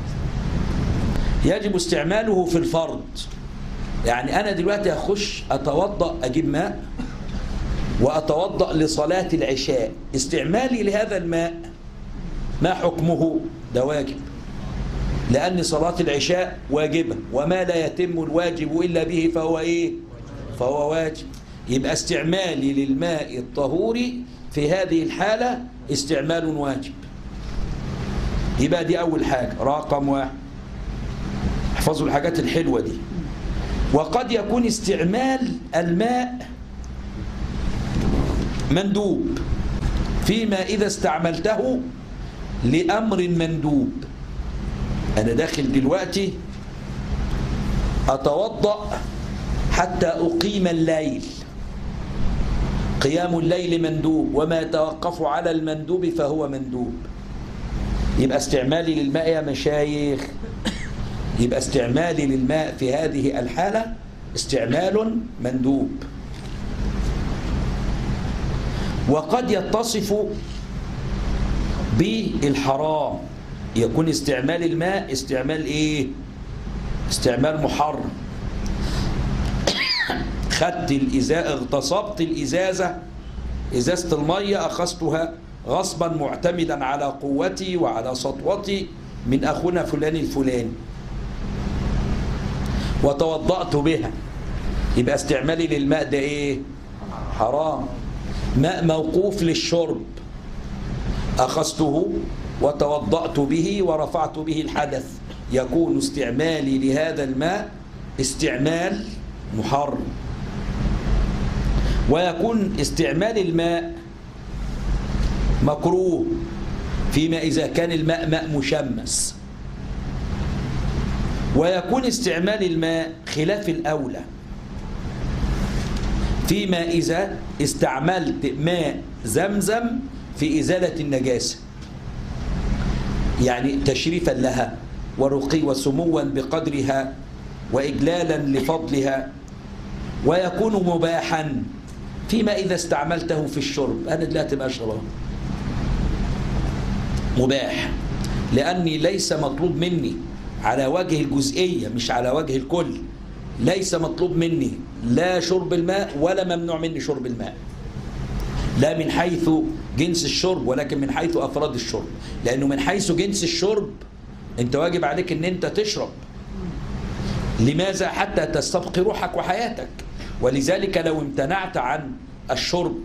يجب استعماله في الفرض. يعني أنا دلوقتي أخش أتوضأ، أجيب ماء وأتوضأ لصلاة العشاء، استعمالي لهذا الماء ما حكمه؟ ده واجب، لأن صلاة العشاء واجبة، وما لا يتم الواجب إلا به فهو إيه؟ فهو واجب. يبقى استعمالي للماء الطهوري في هذه الحالة استعمال واجب. يبقى دي أول حاجة، رقم 1. احفظوا الحاجات الحلوة دي. وقد يكون استعمال الماء مندوب، فيما إذا استعملته لأمر مندوب. أنا داخل دلوقتي أتوضأ حتى أقيم الليل، قيام الليل مندوب، وما يتوقف على المندوب فهو مندوب. يبقى استعمالي للماء يا مشايخ، يبقى استعمالي للماء في هذه الحالة استعمال مندوب. وقد يتصف بالحرام، يكون استعمال الماء استعمال ايه؟ استعمال محرم. خدت الإزازة، اغتصبت الإزازة، إزازة المية أخذتها غصبا معتمدا على قوتي وعلى سطوتي من أخونا فلان الفلاني وتوضأت بها، يبقى استعمالي للماء ده ايه؟ حرام. ماء موقوف للشرب أخذته وتوضأت به ورفعت به الحدث، يكون استعمالي لهذا الماء استعمال محرم. ويكون استعمال الماء مكروه فيما إذا كان الماء ماء مشمس. ويكون استعمال الماء خلاف الأولى فيما إذا استعملت ماء زمزم في إزالة النجاسة، يعني تشريفا لها ورقي وسموا بقدرها وإجلالا لفضلها. ويكون مباحا فيما إذا استعملته في الشرب. أنا دلوقتي بشرب مباح، لأني ليس مطلوب مني على وجه الجزئية مش على وجه الكل، ليس مطلوب مني لا شرب الماء ولا ممنوع مني شرب الماء، لا من حيث جنس الشرب ولكن من حيث أفراد الشرب، لأنه من حيث جنس الشرب أنت واجب عليك أن أنت تشرب. لماذا؟ حتى تستبقي روحك وحياتك. ولذلك لو امتنعت عن الشرب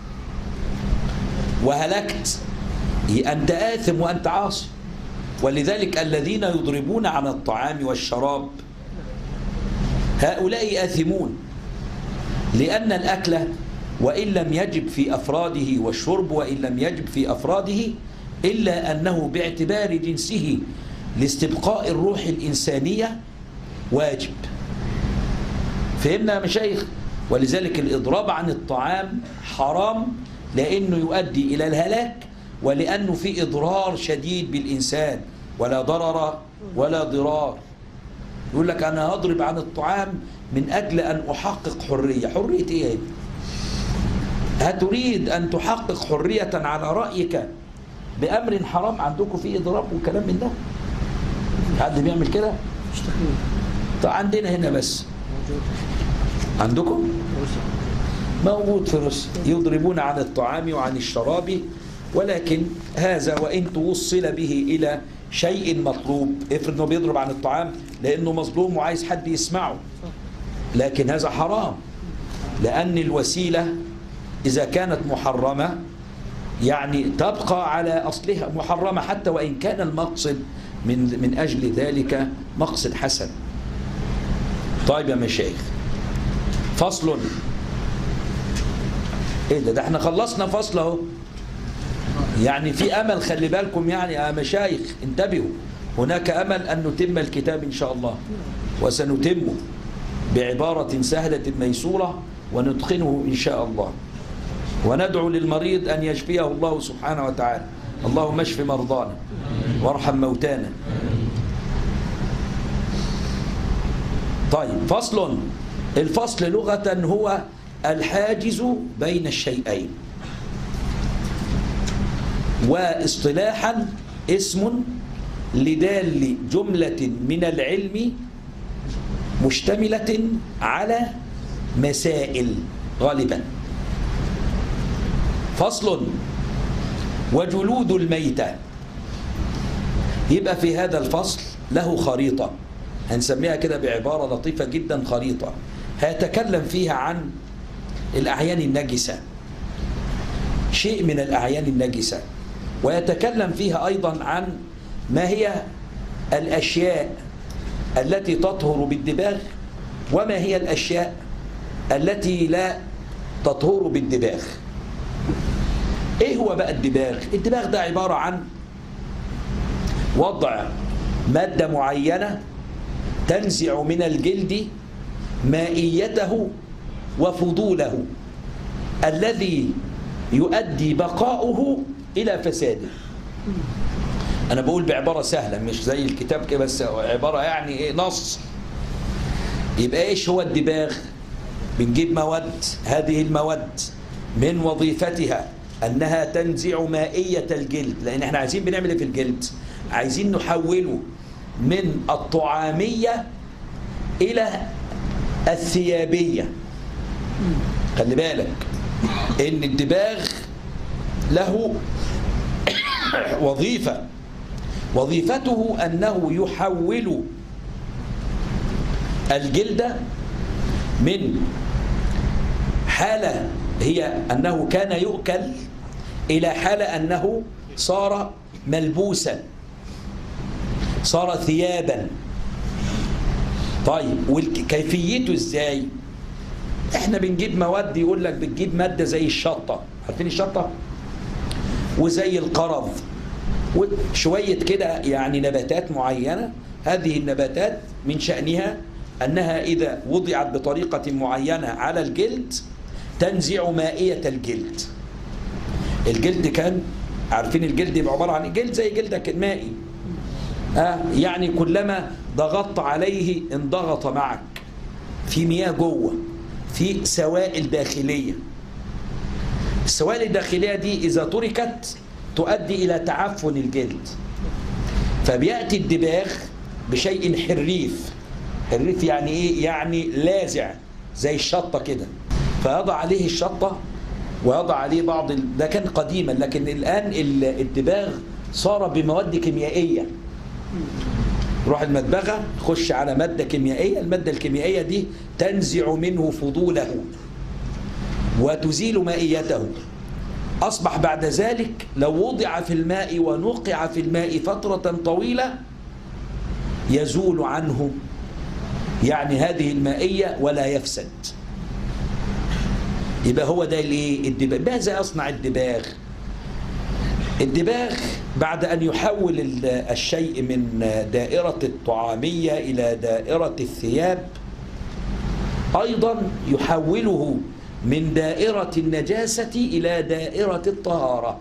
وهلكت أنت آثم وأنت عاصي. ولذلك الذين يضربون عن الطعام والشراب هؤلاء آثمون، لأن الأكل وإن لم يجب في أفراده والشرب وإن لم يجب في أفراده إلا أنه باعتبار جنسه لاستبقاء الروح الإنسانية واجب. فهمنا يا مشايخ؟ ولذلك الإضراب عن الطعام حرام، لأنه يؤدي إلى الهلاك، ولأنه في إضرار شديد بالإنسان، ولا ضرر ولا ضرار. يقول لك أنا هضرب عن الطعام من أجل أن أحقق حرية. حرية إيه؟ هتريد أن تحقق حرية على رأيك بأمر حرام؟ عندكم فيه إضراب وكلام من ده؟ حد بيعمل كده؟ طيب عندنا هنا بس. عندكم؟ موجود في روسيا، يضربون عن الطعام وعن الشراب، ولكن هذا وإن توصل به إلى شيء مطلوب. افرض انه بيضرب عن الطعام لأنه مظلوم وعايز حد يسمعه، لكن هذا حرام، لأن الوسيلة إذا كانت محرمة يعني تبقى على أصلها محرمة، حتى وإن كان المقصد من أجل ذلك مقصد حسن. طيب يا مشايخ، فصل. ايه ده احنا خلصنا فصل اهو. يعني في امل، خلي بالكم يعني يا مشايخ، انتبهوا، هناك امل ان نتم الكتاب ان شاء الله، وسنتمه بعبارة سهلة ميسورة ونتقنه ان شاء الله. وندعو للمريض ان يشفيه الله سبحانه وتعالى. اللهم اشف مرضانا وارحم موتانا. طيب فصل. الفصل لغة هو الحاجز بين الشيئين، واصطلاحا اسم لدال جملة من العلم مشتملة على مسائل غالبا. فصل. وجلود الميتة. يبقى في هذا الفصل له خريطة، هنسميها كده بعبارة لطيفة جدا، خريطة هيتكلم فيها عن الأعيان النجسة، شيء من الأعيان النجسة، ويتكلم فيها أيضا عن ما هي الأشياء التي تطهر بالدباغ، وما هي الأشياء التي لا تطهر بالدباغ. إيه هو بقى الدباغ؟ الدباغ ده عبارة عن وضع مادة معينة تنزع من الجلد مائيته وفضوله الذي يؤدي بقاؤه إلى فساده. أنا بقول بعبارة سهلة مش زي الكتاب كده، بس عبارة يعني إيه، نص. يبقى إيش هو الدباغ؟ بنجيب مواد، هذه المواد من وظيفتها أنها تنزع مائية الجلد، لأن إحنا عايزين بنعمل إيه في الجلد؟ عايزين نحوله من الطعامية إلى الثيابية. خلي بالك إن الدباغ له وظيفة، وظيفته أنه يحول الجلد من حالة هي أنه كان يؤكل إلى حالة أنه صار ملبوسا، صار ثيابا. طيب وكيفيته إزاي؟ إحنا بنجيب مواد، يقول لك بتجيب مادة زي الشطة، عارفين الشطة؟ وزي القرض وشوية كده يعني نباتات معينة. هذه النباتات من شأنها أنها إذا وضعت بطريقة معينة على الجلد تنزع مائية الجلد. الجلد كان عارفين الجلد يبقى عبارة عن جلد زي جلدك المائي، يعني كلما ضغطت عليه انضغط معك، في مياه جوه، في سوائل داخلية. السوائل الداخلية دي إذا تركت تؤدي إلى تعفن الجلد، فبيأتي الدباغ بشيء حريف. حريف يعني إيه؟ يعني لاذع زي الشطة كده، فيضع عليه الشطة ويضع عليه بعض ده كان قديما، لكن الآن الدباغ صار بمواد كيميائية. روح المدبغة خش على مادة كيميائية، المادة الكيميائية دي تنزع منه فضوله وتزيل مائيته. أصبح بعد ذلك لو وضع في الماء ونقع في الماء فترة طويلة يزول عنه يعني هذه المائية ولا يفسد. يبقى هو ده الدباغ. ماذا يصنع الدباغ؟ الدباغ بعد أن يحول الشيء من دائرة الطعامية إلى دائرة الثياب أيضا يحوله من دائرة النجاسة إلى دائرة الطهارة.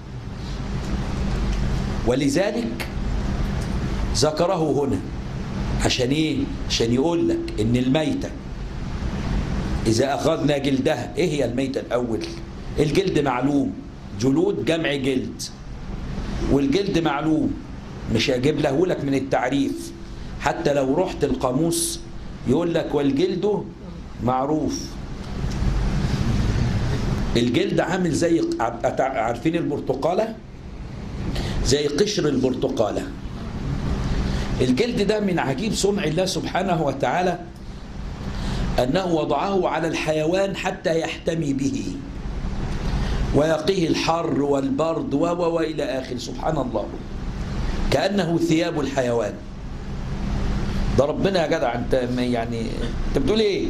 ولذلك ذكره هنا عشان إيه؟ عشان يقول لك إن الميتة إذا أخذنا جلدها، إيه هي الميتة الأول؟ الجلد معلوم، جلود جمع جلد، والجلد معلوم، مش هجيب له لك من التعريف، حتى لو رحت القاموس يقول لك والجلد معروف. الجلد عامل زي عارفين البرتقالة؟ زي قشر البرتقالة. الجلد ده من عجيب صنع الله سبحانه وتعالى أنه وضعه على الحيوان حتى يحتمي به ويقيه الحر والبرد وإلى آخر. سبحان الله، كأنه ثياب الحيوان. ده ربنا يا جدع، انت يعني انت بتقول ايه؟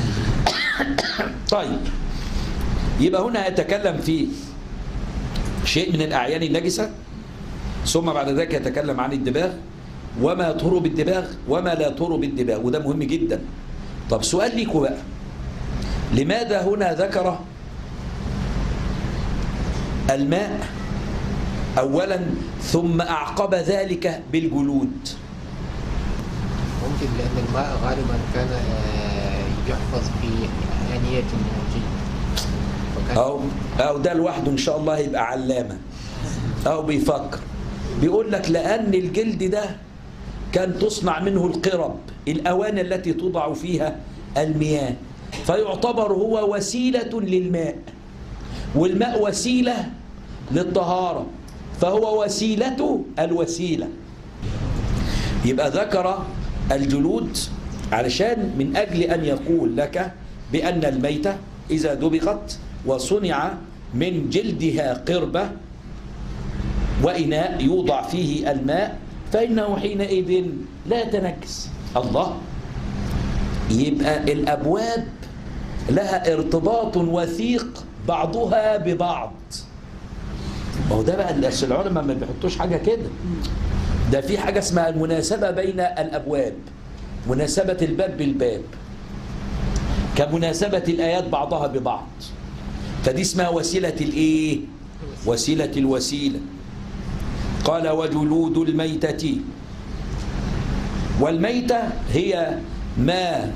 طيب، يبقى هنا يتكلم في شيء من الأعيان النجسة، ثم بعد ذلك يتكلم عن الدباغ وما يطهر بالدباغ وما لا يطهر بالدباغ، وده مهم جدا. طب سؤال ليكوا بقى، لماذا هنا ذكر الماء أولا ثم أعقب ذلك بالجلود؟ ممكن لأن الماء غالبا كان يحفظ في آنية موجية، أو ده لوحده إن شاء الله يبقى علامة أو بيفكر. بيقول لك لأن الجلد ده كان تصنع منه القرب، الأواني التي توضع فيها المياه، فيعتبر هو وسيلة للماء، والماء وسيلة للطهارة، فهو وسيلة الوسيلة. يبقى ذكر الجلود علشان من أجل أن يقول لك بأن الميتة إذا دبغت وصنع من جلدها قربة وإناء يوضع فيه الماء فإنه حينئذ لا يتنجس. الله، يبقى الأبواب لها ارتباط وثيق بعضها ببعض. وهو ده بقى العلماء ما بيحطوش حاجة كده، ده في حاجة اسمها المناسبة بين الأبواب، مناسبة الباب بالباب كمناسبة الآيات بعضها ببعض، فدي اسمها وسيلة الإيه؟ وسيلة الوسيلة. قال وجلود الميتة، والميتة هي ما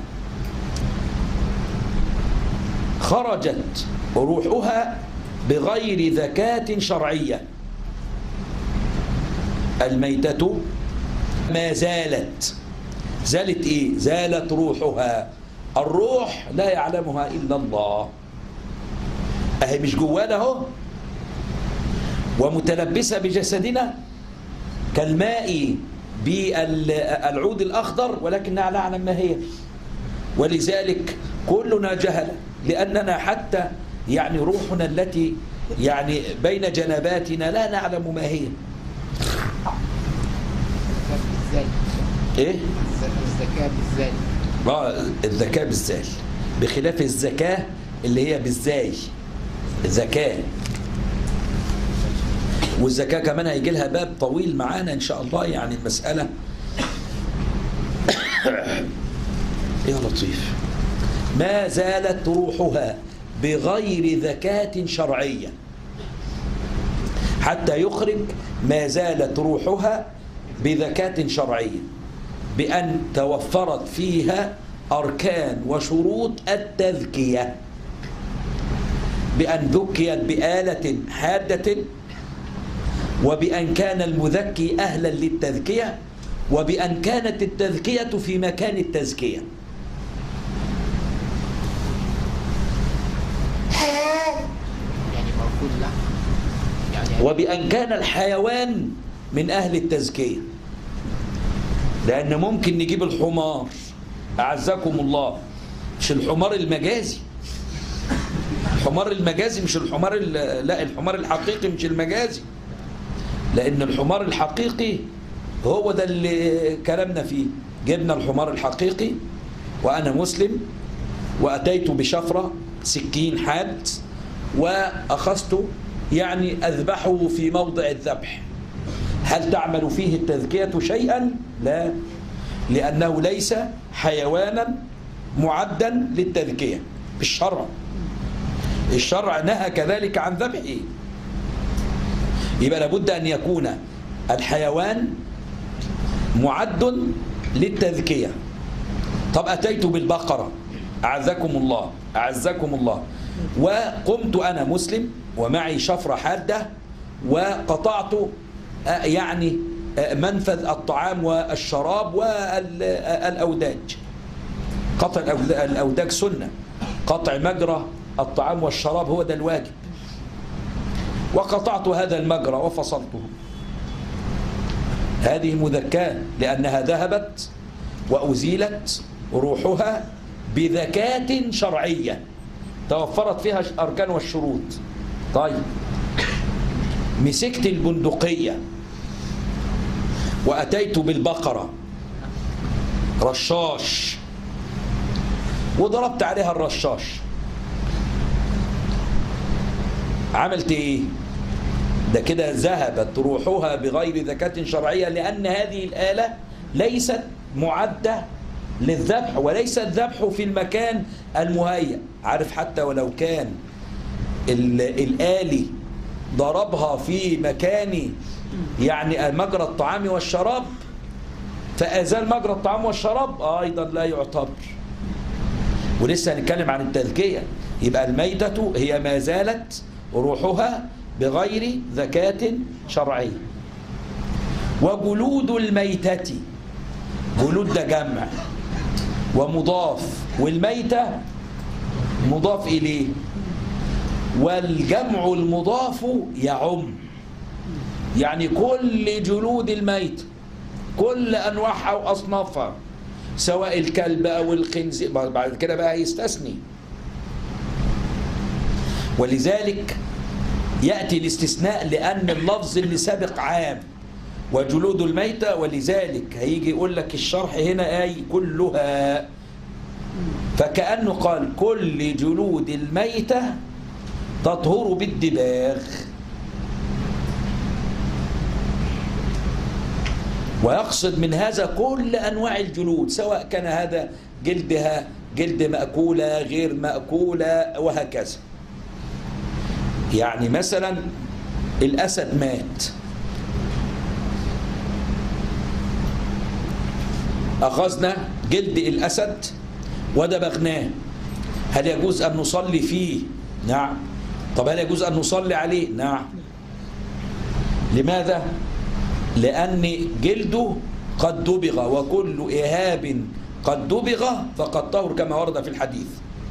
خرجت روحها بغير ذكاة شرعية. الميتة ما زالت إيه؟ زالت روحها. الروح لا يعلمها إلا الله، أهي مش جوانا اهو ومتلبسة بجسدنا كالماء بالعود الأخضر، ولكننا لا نعلم ما هي. ولذلك كلنا جهل، لأننا حتى يعني روحنا التي يعني بين جنباتنا لا نعلم ما هي. ايه؟ الزكاة بالزال. الذكاء بالزال، بخلاف الزكاة اللي هي بالزاي، الزكاة. والزكاة كمان هيجي لها باب طويل معانا إن شاء الله، يعني المسألة يا لطيف. ما زالت روحها بغير ذكاة شرعية، حتى يخرج ما زالت روحها بذكاة شرعية، بأن توفرت فيها أركان وشروط التذكية، بأن ذكيت بآلة حادة، وبأن كان المذكي أهلا للتذكية، وبأن كانت التذكية في مكان التزكية. وبأن كان الحيوان من أهل التزكية، لأن ممكن نجيب الحمار أعزكم الله، مش الحمار المجازي، الحمار المجازي مش الحمار لا الحمار الحقيقي مش المجازي، لأن الحمار الحقيقي هو ده اللي كلامنا فيه. جبنا الحمار الحقيقي وأنا مسلم وأتيت بشفرة سكين حاد وأخذته يعني أذبحه في موضع الذبح، هل تعمل فيه التذكية شيئا؟ لا، لأنه ليس حيوانا معدا للتذكية بالشرع، الشرع نهى كذلك عن ذبحه. يبقى لابد أن يكون الحيوان معد للتذكية. طب أتيت بالبقرة أعزكم الله أعزكم الله، وقمت أنا مسلم ومعي شفرة حادة وقطعت يعني منفذ الطعام والشراب والأوداج. قطع الأوداج سنة، قطع مجرى الطعام والشراب هو ده الواجب، وقطعت هذا المجرى وفصلته، هذه مذكاة لأنها ذهبت وأزيلت روحها بذكاة شرعية توفرت فيها الأركان والشروط. طيب مسكت البندقية وأتيت بالبقرة رشاش وضربت عليها الرشاش، عملت ايه؟ ده كده ذهبت روحها بغير ذكاة شرعية، لأن هذه الآلة ليست معدة للذبح وليس الذبح في المكان المهيأ. عارف حتى ولو كان الآلي ضربها في مكان يعني مجرى الطعام والشراب فأزال مجرى الطعام والشراب أيضا لا يعتبر. ولسه هنتكلم عن التذكية. يبقى الميتة هي ما زالت روحها بغير ذكاة شرعية. وجلود الميتة، جلود ده جمع ومضاف، والميتة مضاف إليه، والجمع المضاف يعم، يعني كل جلود الميت كل أنواعها وأصنافها سواء الكلب أو الخنزير، بعد كده بقى يستثني. ولذلك يأتي الاستثناء لأن اللفظ اللي سابق عام وجلود الميتة، ولذلك هيجي يقول لك الشرح هنا أي كلها، فكأنه قال كل جلود الميتة تطهر بالدباغ. ويقصد من هذا كل أنواع الجلود سواء كان هذا جلدها جلد مأكولة غير مأكولة وهكذا. يعني مثلا الأسد مات، أخذنا جلد الأسد ودبغناه، هل يجوز أن نصلي فيه؟ نعم. طب هل يجوز أن نصلي عليه؟ نعم. لماذا؟ لأن جلده قد دبغ، وكل إهاب قد دبغ فقد طهر كما ورد في الحديث.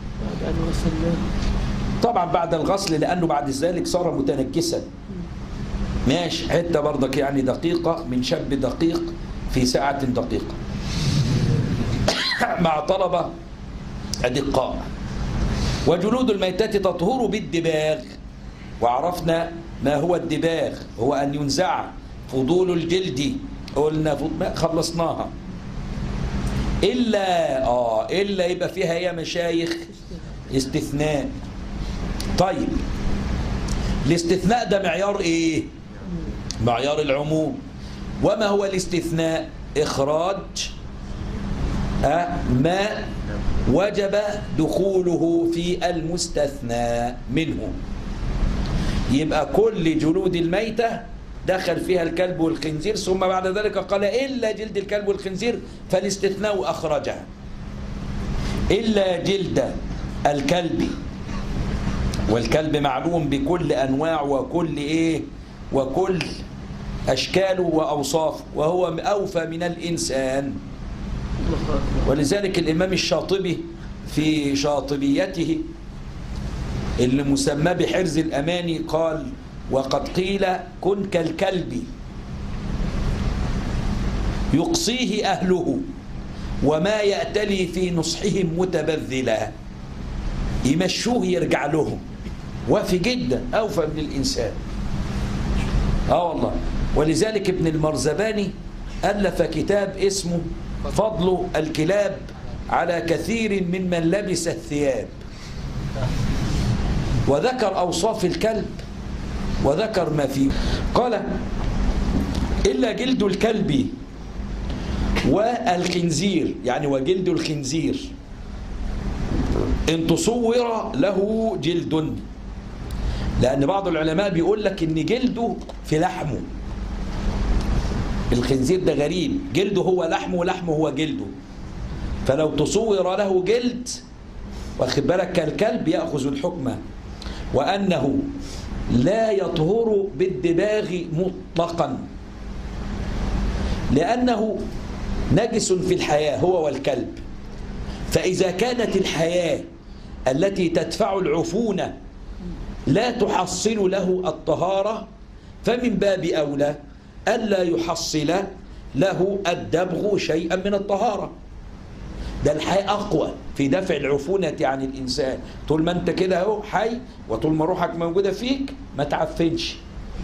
طبعا بعد الغسل، لأنه بعد ذلك صار متنكسا. ماشي، حتة برضك يعني دقيقة من شاب دقيق في ساعة دقيقة مع طلبة أدقاء. وجلود الميتة تطهر بالدباغ، وعرفنا ما هو الدباغ، هو أن ينزع فضول الجلد، قلنا خلصناها، إلا يبقى فيها يا مشايخ استثناء. طيب الاستثناء ده معيار إيه؟ معيار العموم. وما هو الاستثناء؟ إخراج ما وجب دخوله في المستثنى منه. يبقى كل جلود الميتة دخل فيها الكلب والخنزير، ثم بعد ذلك قال إلا جلد الكلب والخنزير فالاستثناء أخرجها. إلا جلد الكلب، والكلب معلوم بكل أنواع وكل أشكاله وأوصافه، وهو أوفى من الإنسان. ولذلك الإمام الشاطبي في شاطبيته اللي مسمى بحرز الأماني قال وقد قيل كن كالكلب يقصيه أهله وما يأتلي في نصحهم متبذلا. يمشوه يرجع لهم، وافي جدا، أوفى من الإنسان. والله. ولذلك ابن المرزباني ألف كتاب اسمه فضل الكلاب على كثير ممن لبس الثياب، وذكر أوصاف الكلب وذكر ما فيه. قال إلا جلد الكلب والخنزير، يعني وجلد الخنزير إن تصور له جلد، لأن بعض العلماء بيقول لك إن جلده في لحمه. الخنزير ده غريب، جلده هو لحمه ولحمه هو جلده، فلو تصور له جلد واخد بالك كالكلب يأخذ الحكم، وأنه لا يطهر بالدباغ مطلقا لأنه نجس في الحياة هو والكلب. فإذا كانت الحياة التي تدفع العفونة لا تحصل له الطهارة، فمن باب أولى ألا يحصل له الدبغ شيئا من الطهارة. ده الحياة أقوى في دفع العفونة عن الإنسان. طول ما أنت كده اهو حي، وطول ما روحك موجودة فيك ما تعفنش،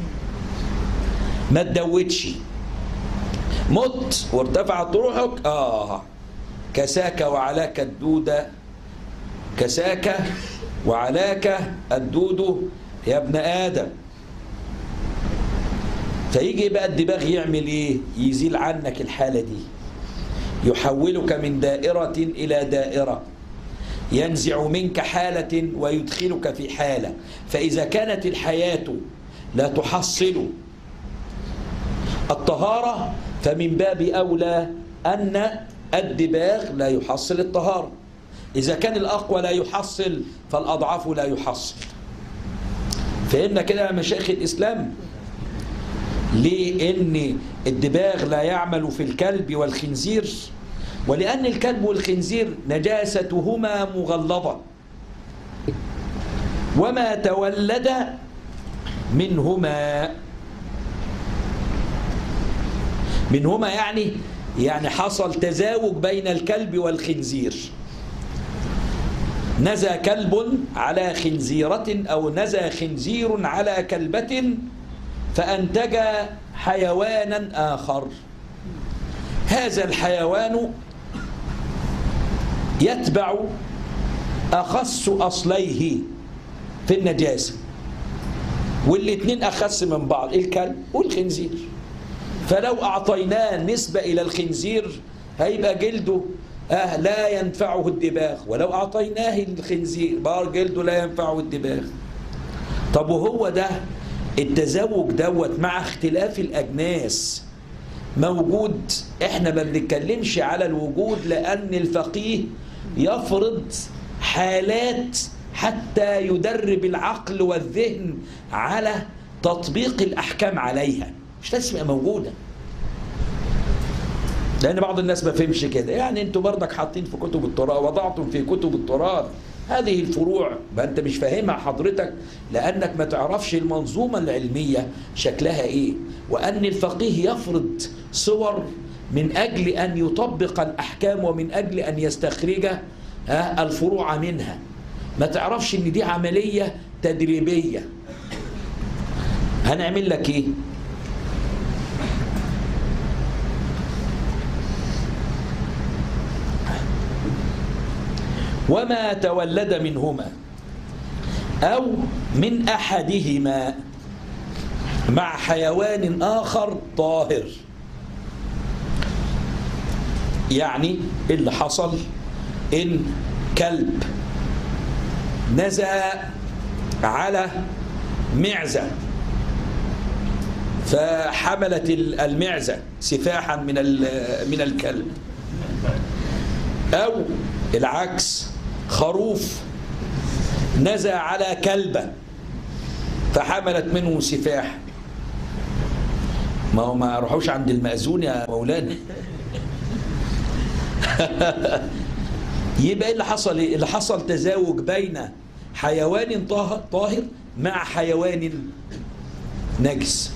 ما تدوتش. مت وارتفعت روحك كساك وعلاك الدودة، كساك وعلاك الدود يا ابن آدم. فيجي بقى الدباغ يعمل ايه؟ يزيل عنك الحالة دي، يحولك من دائرة إلى دائرة، ينزع منك حالة ويدخلك في حالة. فإذا كانت الحياة لا تحصل الطهارة فمن باب أولى أن الدباغ لا يحصل الطهارة. إذا كان الأقوى لا يحصل فالأضعف لا يحصل. فهمنا كده يا مشايخ الإسلام؟ لأن الدباغ لا يعمل في الكلب والخنزير، ولأن الكلب والخنزير نجاستهما مغلظة، وما تولد منهما يعني حصل تزاوج بين الكلب والخنزير. نزى كلب على خنزيرة أو نزى خنزير على كلبة فأنتج حيوانا آخر. هذا الحيوان يتبع أخص أصليه في النجاسة، والاثنين أخص من بعض، الكلب والخنزير. فلو أعطيناه نسبة إلى الخنزير هيبقى جلده لا ينفعه الدباغ، ولو أعطيناه الخنزير بار جلده لا ينفعه الدباغ. طب وهو ده التزاوج دوت مع اختلاف الأجناس موجود. احنا ما بنتكلمش على الوجود، لأن الفقيه يفرض حالات حتى يدرب العقل والذهن على تطبيق الأحكام عليها، مش لازم تبقى موجودة. لأن بعض الناس ما فهمش كده، يعني انتوا برضك حاطين في كتب التراث، وضعتم في كتب التراث هذه الفروع، ما انت مش فاهمها حضرتك لأنك ما تعرفش المنظومة العلمية شكلها ايه، وأن الفقيه يفرض صور من أجل أن يطبق الأحكام ومن أجل أن يستخرج الفروع منها. ما تعرفش ان دي عملية تدريبية. هنعمل لك ايه؟ وما تولد منهما أو من أحدهما مع حيوان آخر طاهر. يعني اللي حصل إن كلب نزى على معزة فحملت المعزة سفاحا من الكلب، أو العكس خروف نزى على كلبة فحملت منه سفاح. ما هو ما روحوش عند المأذون يا مولانا. يبقى اللي حصل ايه؟ اللي حصل تزاوج بين حيوان طاهر مع حيوان نجس،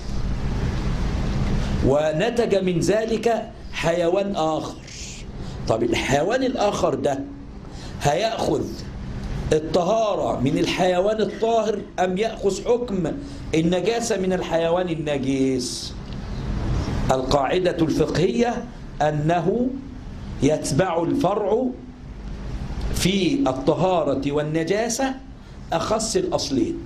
ونتج من ذلك حيوان آخر. طب الحيوان الآخر ده هيأخذ الطهارة من الحيوان الطاهر أم يأخذ حكم النجاسة من الحيوان النجيس؟ القاعدة الفقهية أنه يتبع الفرع في الطهارة والنجاسة أخص الأصلين.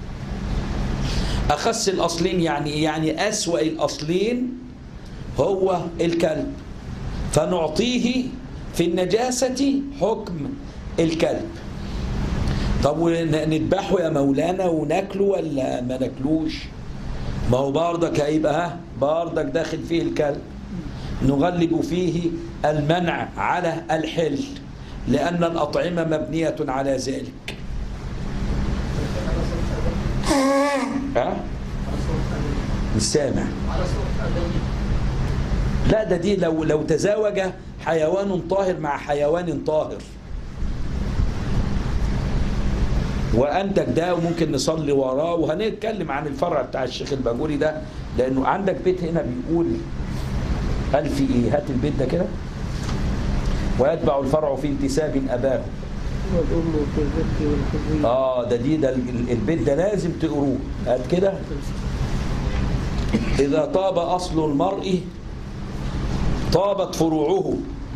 أخص الأصلين يعني أسوأ الأصلين هو الكلب، فنعطيه في النجاسة حكم الكلب. طب نذبحه يا مولانا وناكله ولا ما ناكلوش؟ ما هو باردك هيبقى باردك داخل فيه الكلب، نغلب فيه المنع على الحل لأن الأطعمة مبنية على ذلك. مش سامع. لا ده دي لو تزاوج حيوان طاهر مع حيوان طاهر وأنتج ده، وممكن نصلي وراه، وهنتكلم عن الفرع بتاع الشيخ الباجوري ده، لأنه عندك بيت هنا بيقول قال في إيه؟ هات البيت ده كده. ويتبع الفرع في انتساب أباه والأم في الرق والحرية. ده البيت ده لازم تقروه. هات كده. إذا طاب أصل المرء طابت فروعه،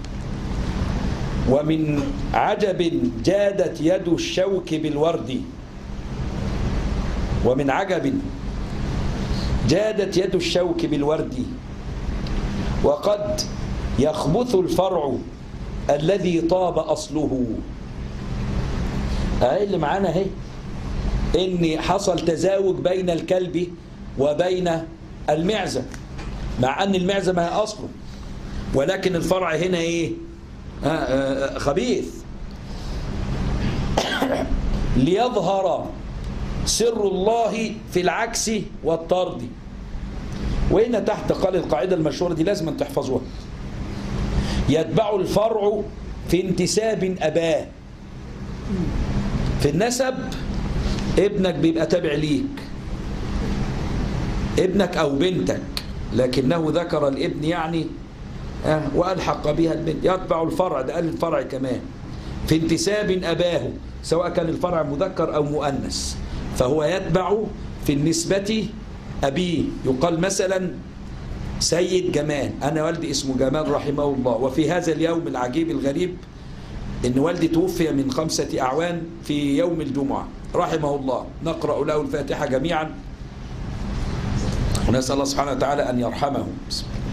ومن عجب جادت يد الشوك بالورد. ومن عجب جادت يد الشوك بالورد، وقد يخبث الفرع الذي طاب أصله. اللي معانا اهي إن حصل تزاوج بين الكلب وبين المعزة، مع أن المعزة ما هي أصله، ولكن الفرع هنا إيه؟ خبيث. ليظهر سر الله في العكس والطرد. وهنا تحت قال القاعدة المشهورة دي لازم تحفظوها: يتبع الفرع في انتساب أباه. في النسب ابنك بيبقى تابع ليك، ابنك أو بنتك، لكنه ذكر الابن يعني وألحق بها البنت. يتبع الفرع، ده قال الفرع كمان، في انتساب أباه، سواء كان الفرع مذكر أو مؤنث، فهو يتبع في النسبة أبيه. يقال مثلا سيد جمال، أنا والدي اسمه جمال رحمه الله، وفي هذا اليوم العجيب الغريب إن والدي توفي من 5 أعوام في يوم الجمعة رحمه الله. نقرأ له الفاتحة جميعا ونسأل الله سبحانه وتعالى أن يرحمه. بسم الله.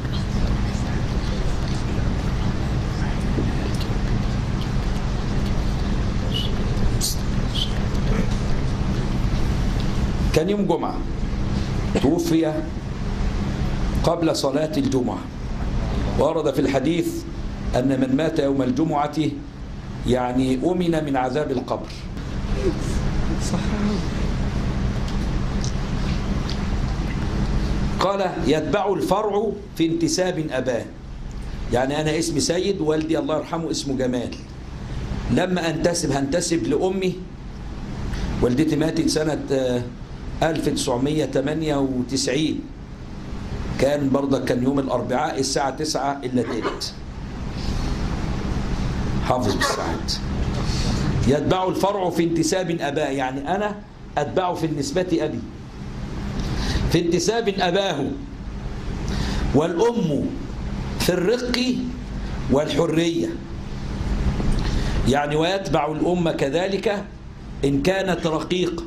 كان يوم جمعة، توفي قبل صلاة الجمعة. ورد في الحديث أن من مات يوم الجمعة يعني أمن من عذاب القبر. قال يتبع الفرع في انتساب أباه، يعني أنا اسمي سيد، والدي الله يرحمه اسمه جمال، لما هنتسب لأمي. والدتي ماتت سنة 1998، كان برضه كان يوم الأربعاء الساعة 9 إلا تلت. حافظ بالساعات. يتبع الفرع في انتساب أباه، يعني أنا أتبعه في النسبة أبي، في انتساب أباه. والأم في الرق والحرية، يعني ويتبع الأم كذلك إن كانت رقيقة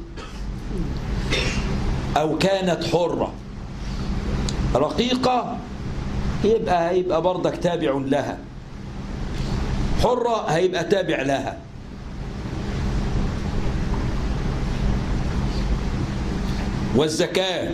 أو كانت حرة. رقيقة هيبقى برضك تابع لها، حرة هيبقى تابع لها. والزكاة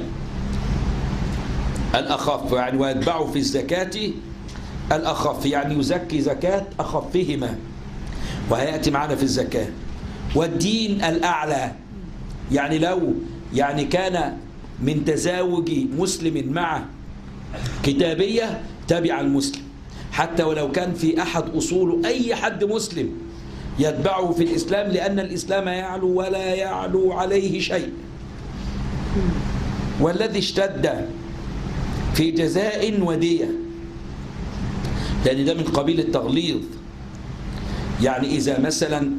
الأخف، يعني ويتبع في الزكاة الأخف، يعني يزكي زكاة أخفهما، وهيأتي معنا في الزكاة. والدين الأعلى، يعني لو كان من تزاوج مسلم مع كتابية تبع المسلم، حتى ولو كان في أحد أصوله أي حد مسلم يتبعه في الإسلام، لأن الإسلام يعلو ولا يعلو عليه شيء. والذي اشتد في جزاء ودية، لأن ده من قبيل التغليظ. يعني إذا مثلا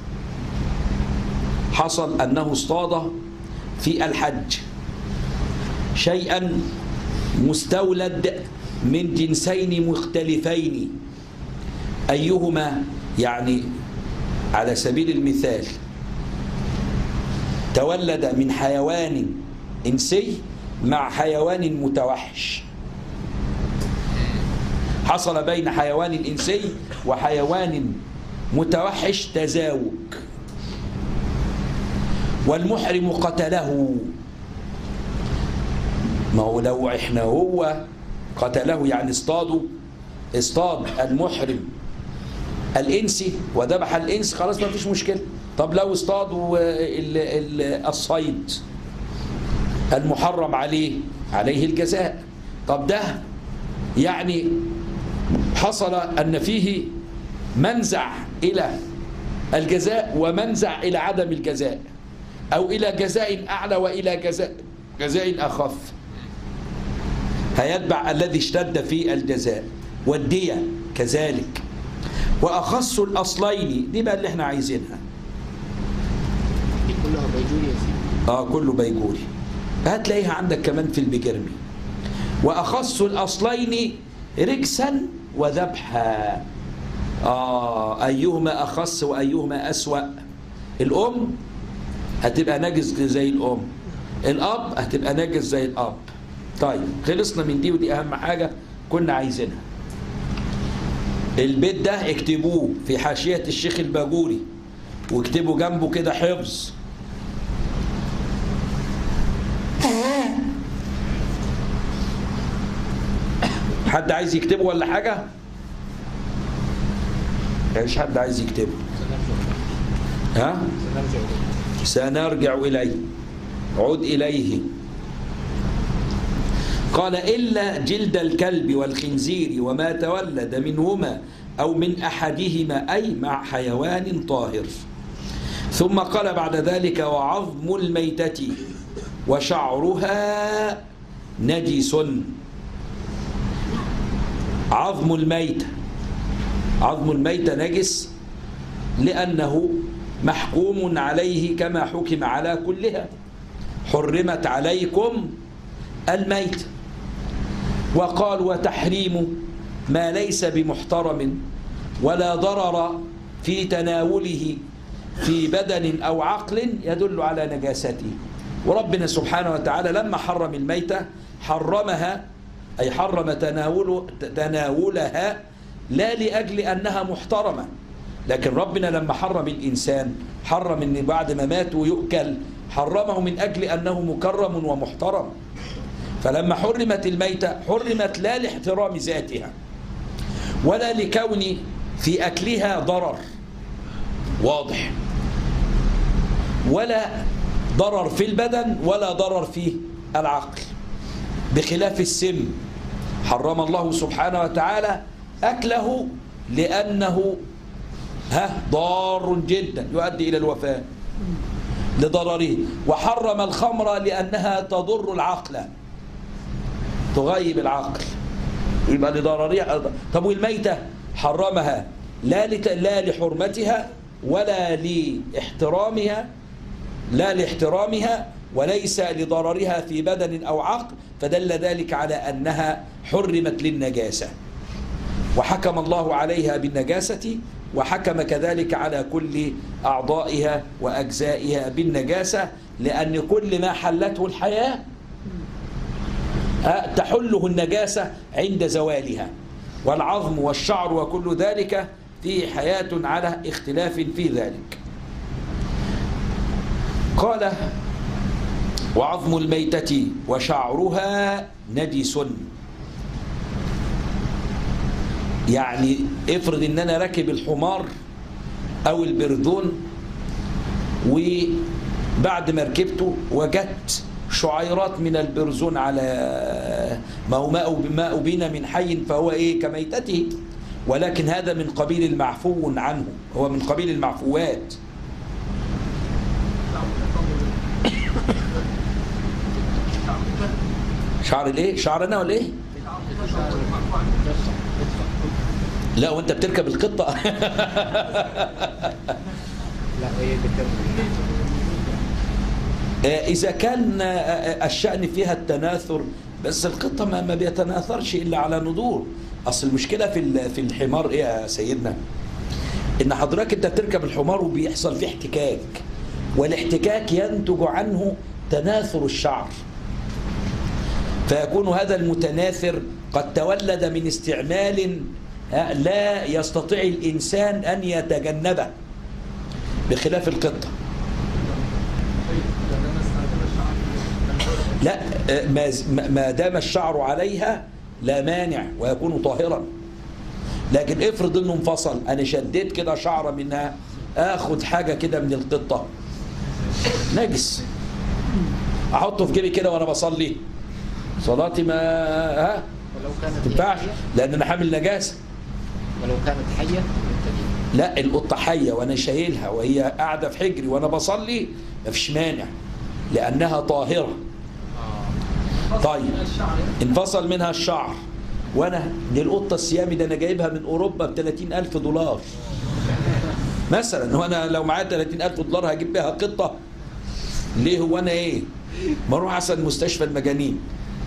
حصل أنه اصطاد في الحج شيئا مستولد من جنسين مختلفين، أيهما، يعني على سبيل المثال تولد من حيوان إنسي مع حيوان متوحش، حصل بين حيوان إنسي وحيوان متوحش تزاوج، والمحرم قتله. ما هو لو احنا هو قتله يعني اصطاد المحرم الإنسي وذبح الإنس، خلاص ما فيش مشكلة. طب لو اصطادوا الصيد المحرم عليه الجزاء. طب ده يعني حصل أن فيه منزع إلى الجزاء ومنزع إلى عدم الجزاء، أو إلى جزاء أعلى وإلى جزاء أخف، هيتبع الذي اشتد في الجزاء. والدية كذلك. وأخص الأصلين دي بقى اللي احنا عايزينها. دي كلها بيجوري يا سيدي. كله بيجوري. هتلاقيها عندك كمان في البجرمي. وأخص الأصلين رجسا وذبحا. أيهما أخص وأيهما أسوأ؟ الأم هتبقى نجس زي الأم، الأب هتبقى نجس زي الأب. طيب خلصنا من دي، ودي أهم حاجة كنا عايزينها. البيت ده اكتبوه في حاشية الشيخ الباجوري، واكتبوا جنبه كده حفظ. حد عايز يكتبه ولا حاجة؟ مفيش حد عايز يكتبه. ها؟ سنرجع إليه. عد إليه. قال إلا جلد الكلب والخنزير وما تولد منهما أو من أحدهما، أي مع حيوان طاهر. ثم قال بعد ذلك وعظم الميتة وشعرها نجس. عظم الميتة نجس لأنه محكوم عليه كما حكم على كلها. حرمت عليكم الميت. وقال وتحريم ما ليس بمحترم ولا ضرر في تناوله في بدن أو عقل يدل على نجاسته. وربنا سبحانه وتعالى لما حرم الميتة حرمها، أي حرم تناولها لا لأجل أنها محترمة، لكن ربنا لما حرم الإنسان حرم أن بعد ما مات ويؤكل، حرمه من أجل أنه مكرم ومحترم. فلما حرمت الميتة حرمت لا لاحترام ذاتها ولا لكون في أكلها ضرر واضح، ولا ضرر في البدن ولا ضرر في العقل، بخلاف السم. حرم الله سبحانه وتعالى أكله لأنه ضار جدا يؤدي إلى الوفاة لضرره، وحرم الخمر لأنها تضر العقل تغيب العقل يبقى لضررها. طب والميتة حرمها لا لحرمتها ولا لاحترامها وليس لضررها في بدن أو عقل، فدل ذلك على أنها حرمت للنجاسة، وحكم الله عليها بالنجاسة، وحكم كذلك على كل أعضائها وأجزائها بالنجاسة، لأن كل ما حلته الحياة تحله النجاسة عند زوالها. والعظم والشعر وكل ذلك فيه حياة على اختلاف في ذلك. قال وعظم الميتة وشعرها نجس. يعني افرض ان انا راكب الحمار او البردون، وبعد ما ركبته وجدت شعيرات من البرزون على ما هو ماء بين من حي فهو كميتته، ولكن هذا من قبيل المعفو عنه، هو من قبيل المعفوات. شعر الايه؟ شعرنا ولا ايه؟ لا وانت بتركب القطة. لا هي بتركب. إذا كان الشأن فيها التناثر، بس القطة ما بيتناثرش إلا على ندور. أصل المشكلة في الحمار إيه يا سيدنا؟ إن حضرتك أنت بتركب الحمار وبيحصل فيه احتكاك، والاحتكاك ينتج عنه تناثر الشعر، فيكون هذا المتناثر قد تولد من استعمال لا يستطيع الإنسان أن يتجنبه، بخلاف القطة. لا ما دام الشعر عليها لا مانع ويكون طاهرا. لكن افرض انه انفصل، انا شديت كده شعره منها، اخد حاجه كده من القطه نجس، احطه في جيبي كده وانا بصلي، صلاتي ما ولو كانت تنفعش لان انا حامل نجاسه. ولو كانت حيه لا القطه حيه وانا شايلها وهي قاعده في حجري وانا بصلي مفيش مانع لانها طاهره. طيب انفصل منها الشعر، وانا دي القطه السيامي ده انا جايبها من اوروبا ب $30,000 مثلا، وانا لو معايا $30,000 هجيب بيها قطه ليه؟ هو انا ايه؟ ما اروح احسن مستشفى المجانين،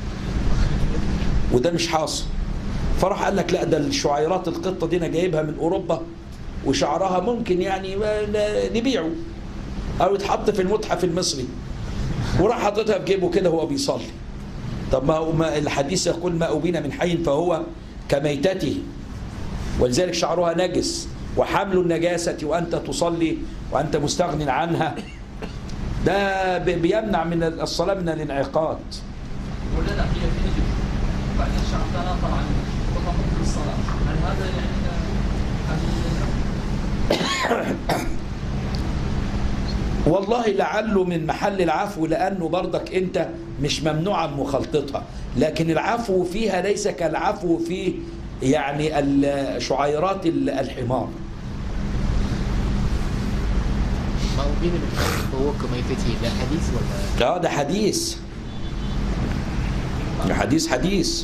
وده مش حاصل. فراح قال لك لا ده الشعيرات القطه دي انا جايبها من اوروبا وشعرها ممكن يعني نبيعه او يتحط في المتحف المصري، وراح حاططها في جيبه كده وهو بيصلي. طب ما هو الحديث يقول ما أبين من حي فهو كميتته، ولذلك شعرها نجس، وحمل النجاسة وأنت تصلي وأنت مستغن عنها ده بيمنع من الصلاة من الانعقاد. ولا هي في بعد الشعر تناثر عن وتفضل الصلاة، هل هذا يعني والله لعله من محل العفو، لأنه برضك أنت مش ممنوع عن مخالطتها، لكن العفو فيها ليس كالعفو في يعني شعيرات الحمار. ما أبين من حي فهو كميتته، ده حديث ولا؟ ده حديث، حديث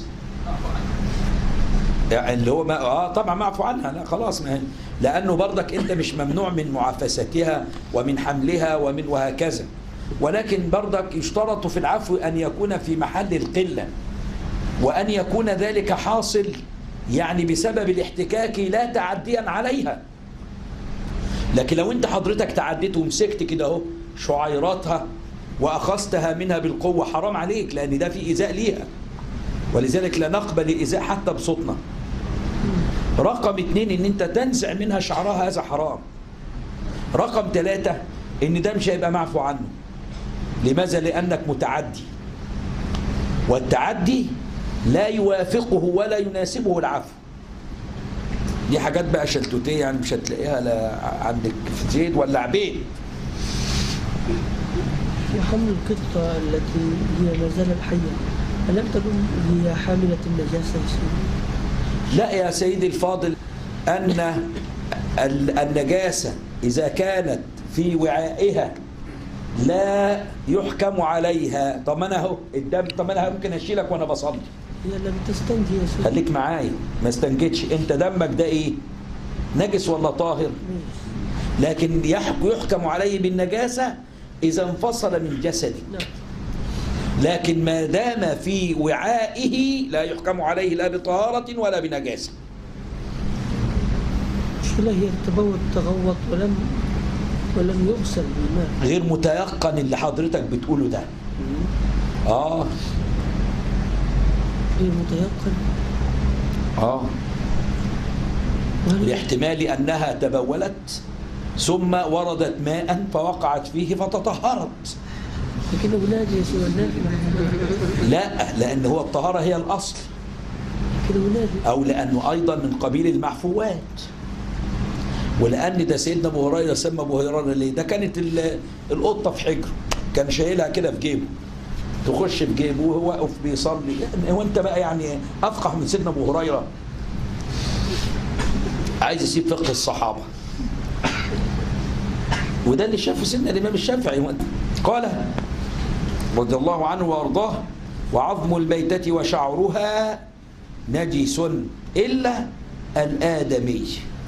يعني اللي هو ما طبعا معفو عنها، لا خلاص ما هي، لأنه برضك أنت مش ممنوع من معافستها ومن حملها ومن وهكذا، ولكن برضك يشترط في العفو أن يكون في محل القلة، وأن يكون ذلك حاصل يعني بسبب الاحتكاك لا تعديا عليها. لكن لو أنت حضرتك تعديت ومسكت كده اهو شعيراتها وأخذتها منها بالقوة حرام عليك، لأن ده في إيذاء ليها، ولذلك لا نقبل الإيذاء حتى بصوتنا. رقم 2 ان انت تنزع منها شعرها، هذا حرام. رقم 3 ان ده مش هيبقى معفو عنه. لماذا؟ لانك متعدي، والتعدي لا يوافقه ولا يناسبه العفو. دي حاجات بقى شلتوتيه يعني مش هتلاقيها لا عندك في زيد ولا عبيد. وحمل القطة التي هي ما زالت حية ألم تكن هي حاملة النجاسة يا سيدي؟ لا يا سيدي الفاضل، أن النجاسة إذا كانت في وعائها لا يحكم عليها. طب أنا أهو الدم، طب أنا ممكن أشيلك وأنا بصلي. هي لم تستنجي يا سيدي. خليك معايا، ما استنجدش. أنت دمك ده إيه؟ نجس ولا طاهر؟ لكن يحكم عليه بالنجاسة إذا انفصل من جسدك. لكن ما دام في وعائه لا يحكم عليه لا بطهارة ولا بنجاسة. المشكلة هي تبوت تغوط ولم يغسل بالماء. غير متيقن اللي حضرتك بتقوله ده. غير متيقن. لاحتمال أنها تبولت ثم وردت ماء فوقعت فيه فتطهرت. لكنه ناجس لا، لأن هو الطهارة هي الأصل، أو لأنه أيضا من قبيل المعفوات. ولأن ده سيدنا أبو هريرة سمى أبو هريرة ليه؟ ده كانت القطة في حجره، كان شايلها كده في جيبه، تخش في جيبه وهو واقف بيصلي. يعني هو أنت بقى يعني أفقه من سيدنا أبو هريرة؟ عايز يسيب فقه الصحابة، وده اللي شافه سيدنا الإمام الشافعي قال رضي الله عنه وأرضاه: وعظم الميتة وشعرها نجس إلا الآدمي.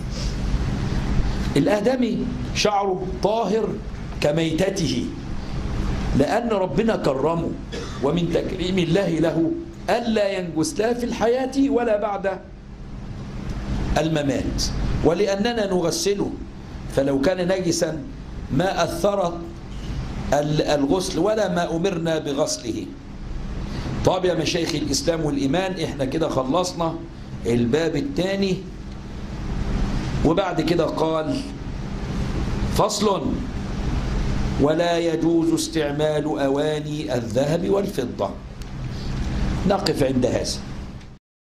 الآدمي شعره طاهر كميتته، لأن ربنا كرمه، ومن تكريم الله له ألا ينجس لا في الحياة ولا بعد الممات، ولأننا نغسله، فلو كان نجسا ما أثر الغسل ولا ما أمرنا بغسله. طب يا مشايخ الإسلام والإيمان، إحنا كده خلصنا الباب الثاني. وبعد كده قال فصل: ولا يجوز استعمال أواني الذهب والفضة. نقف عند هذا.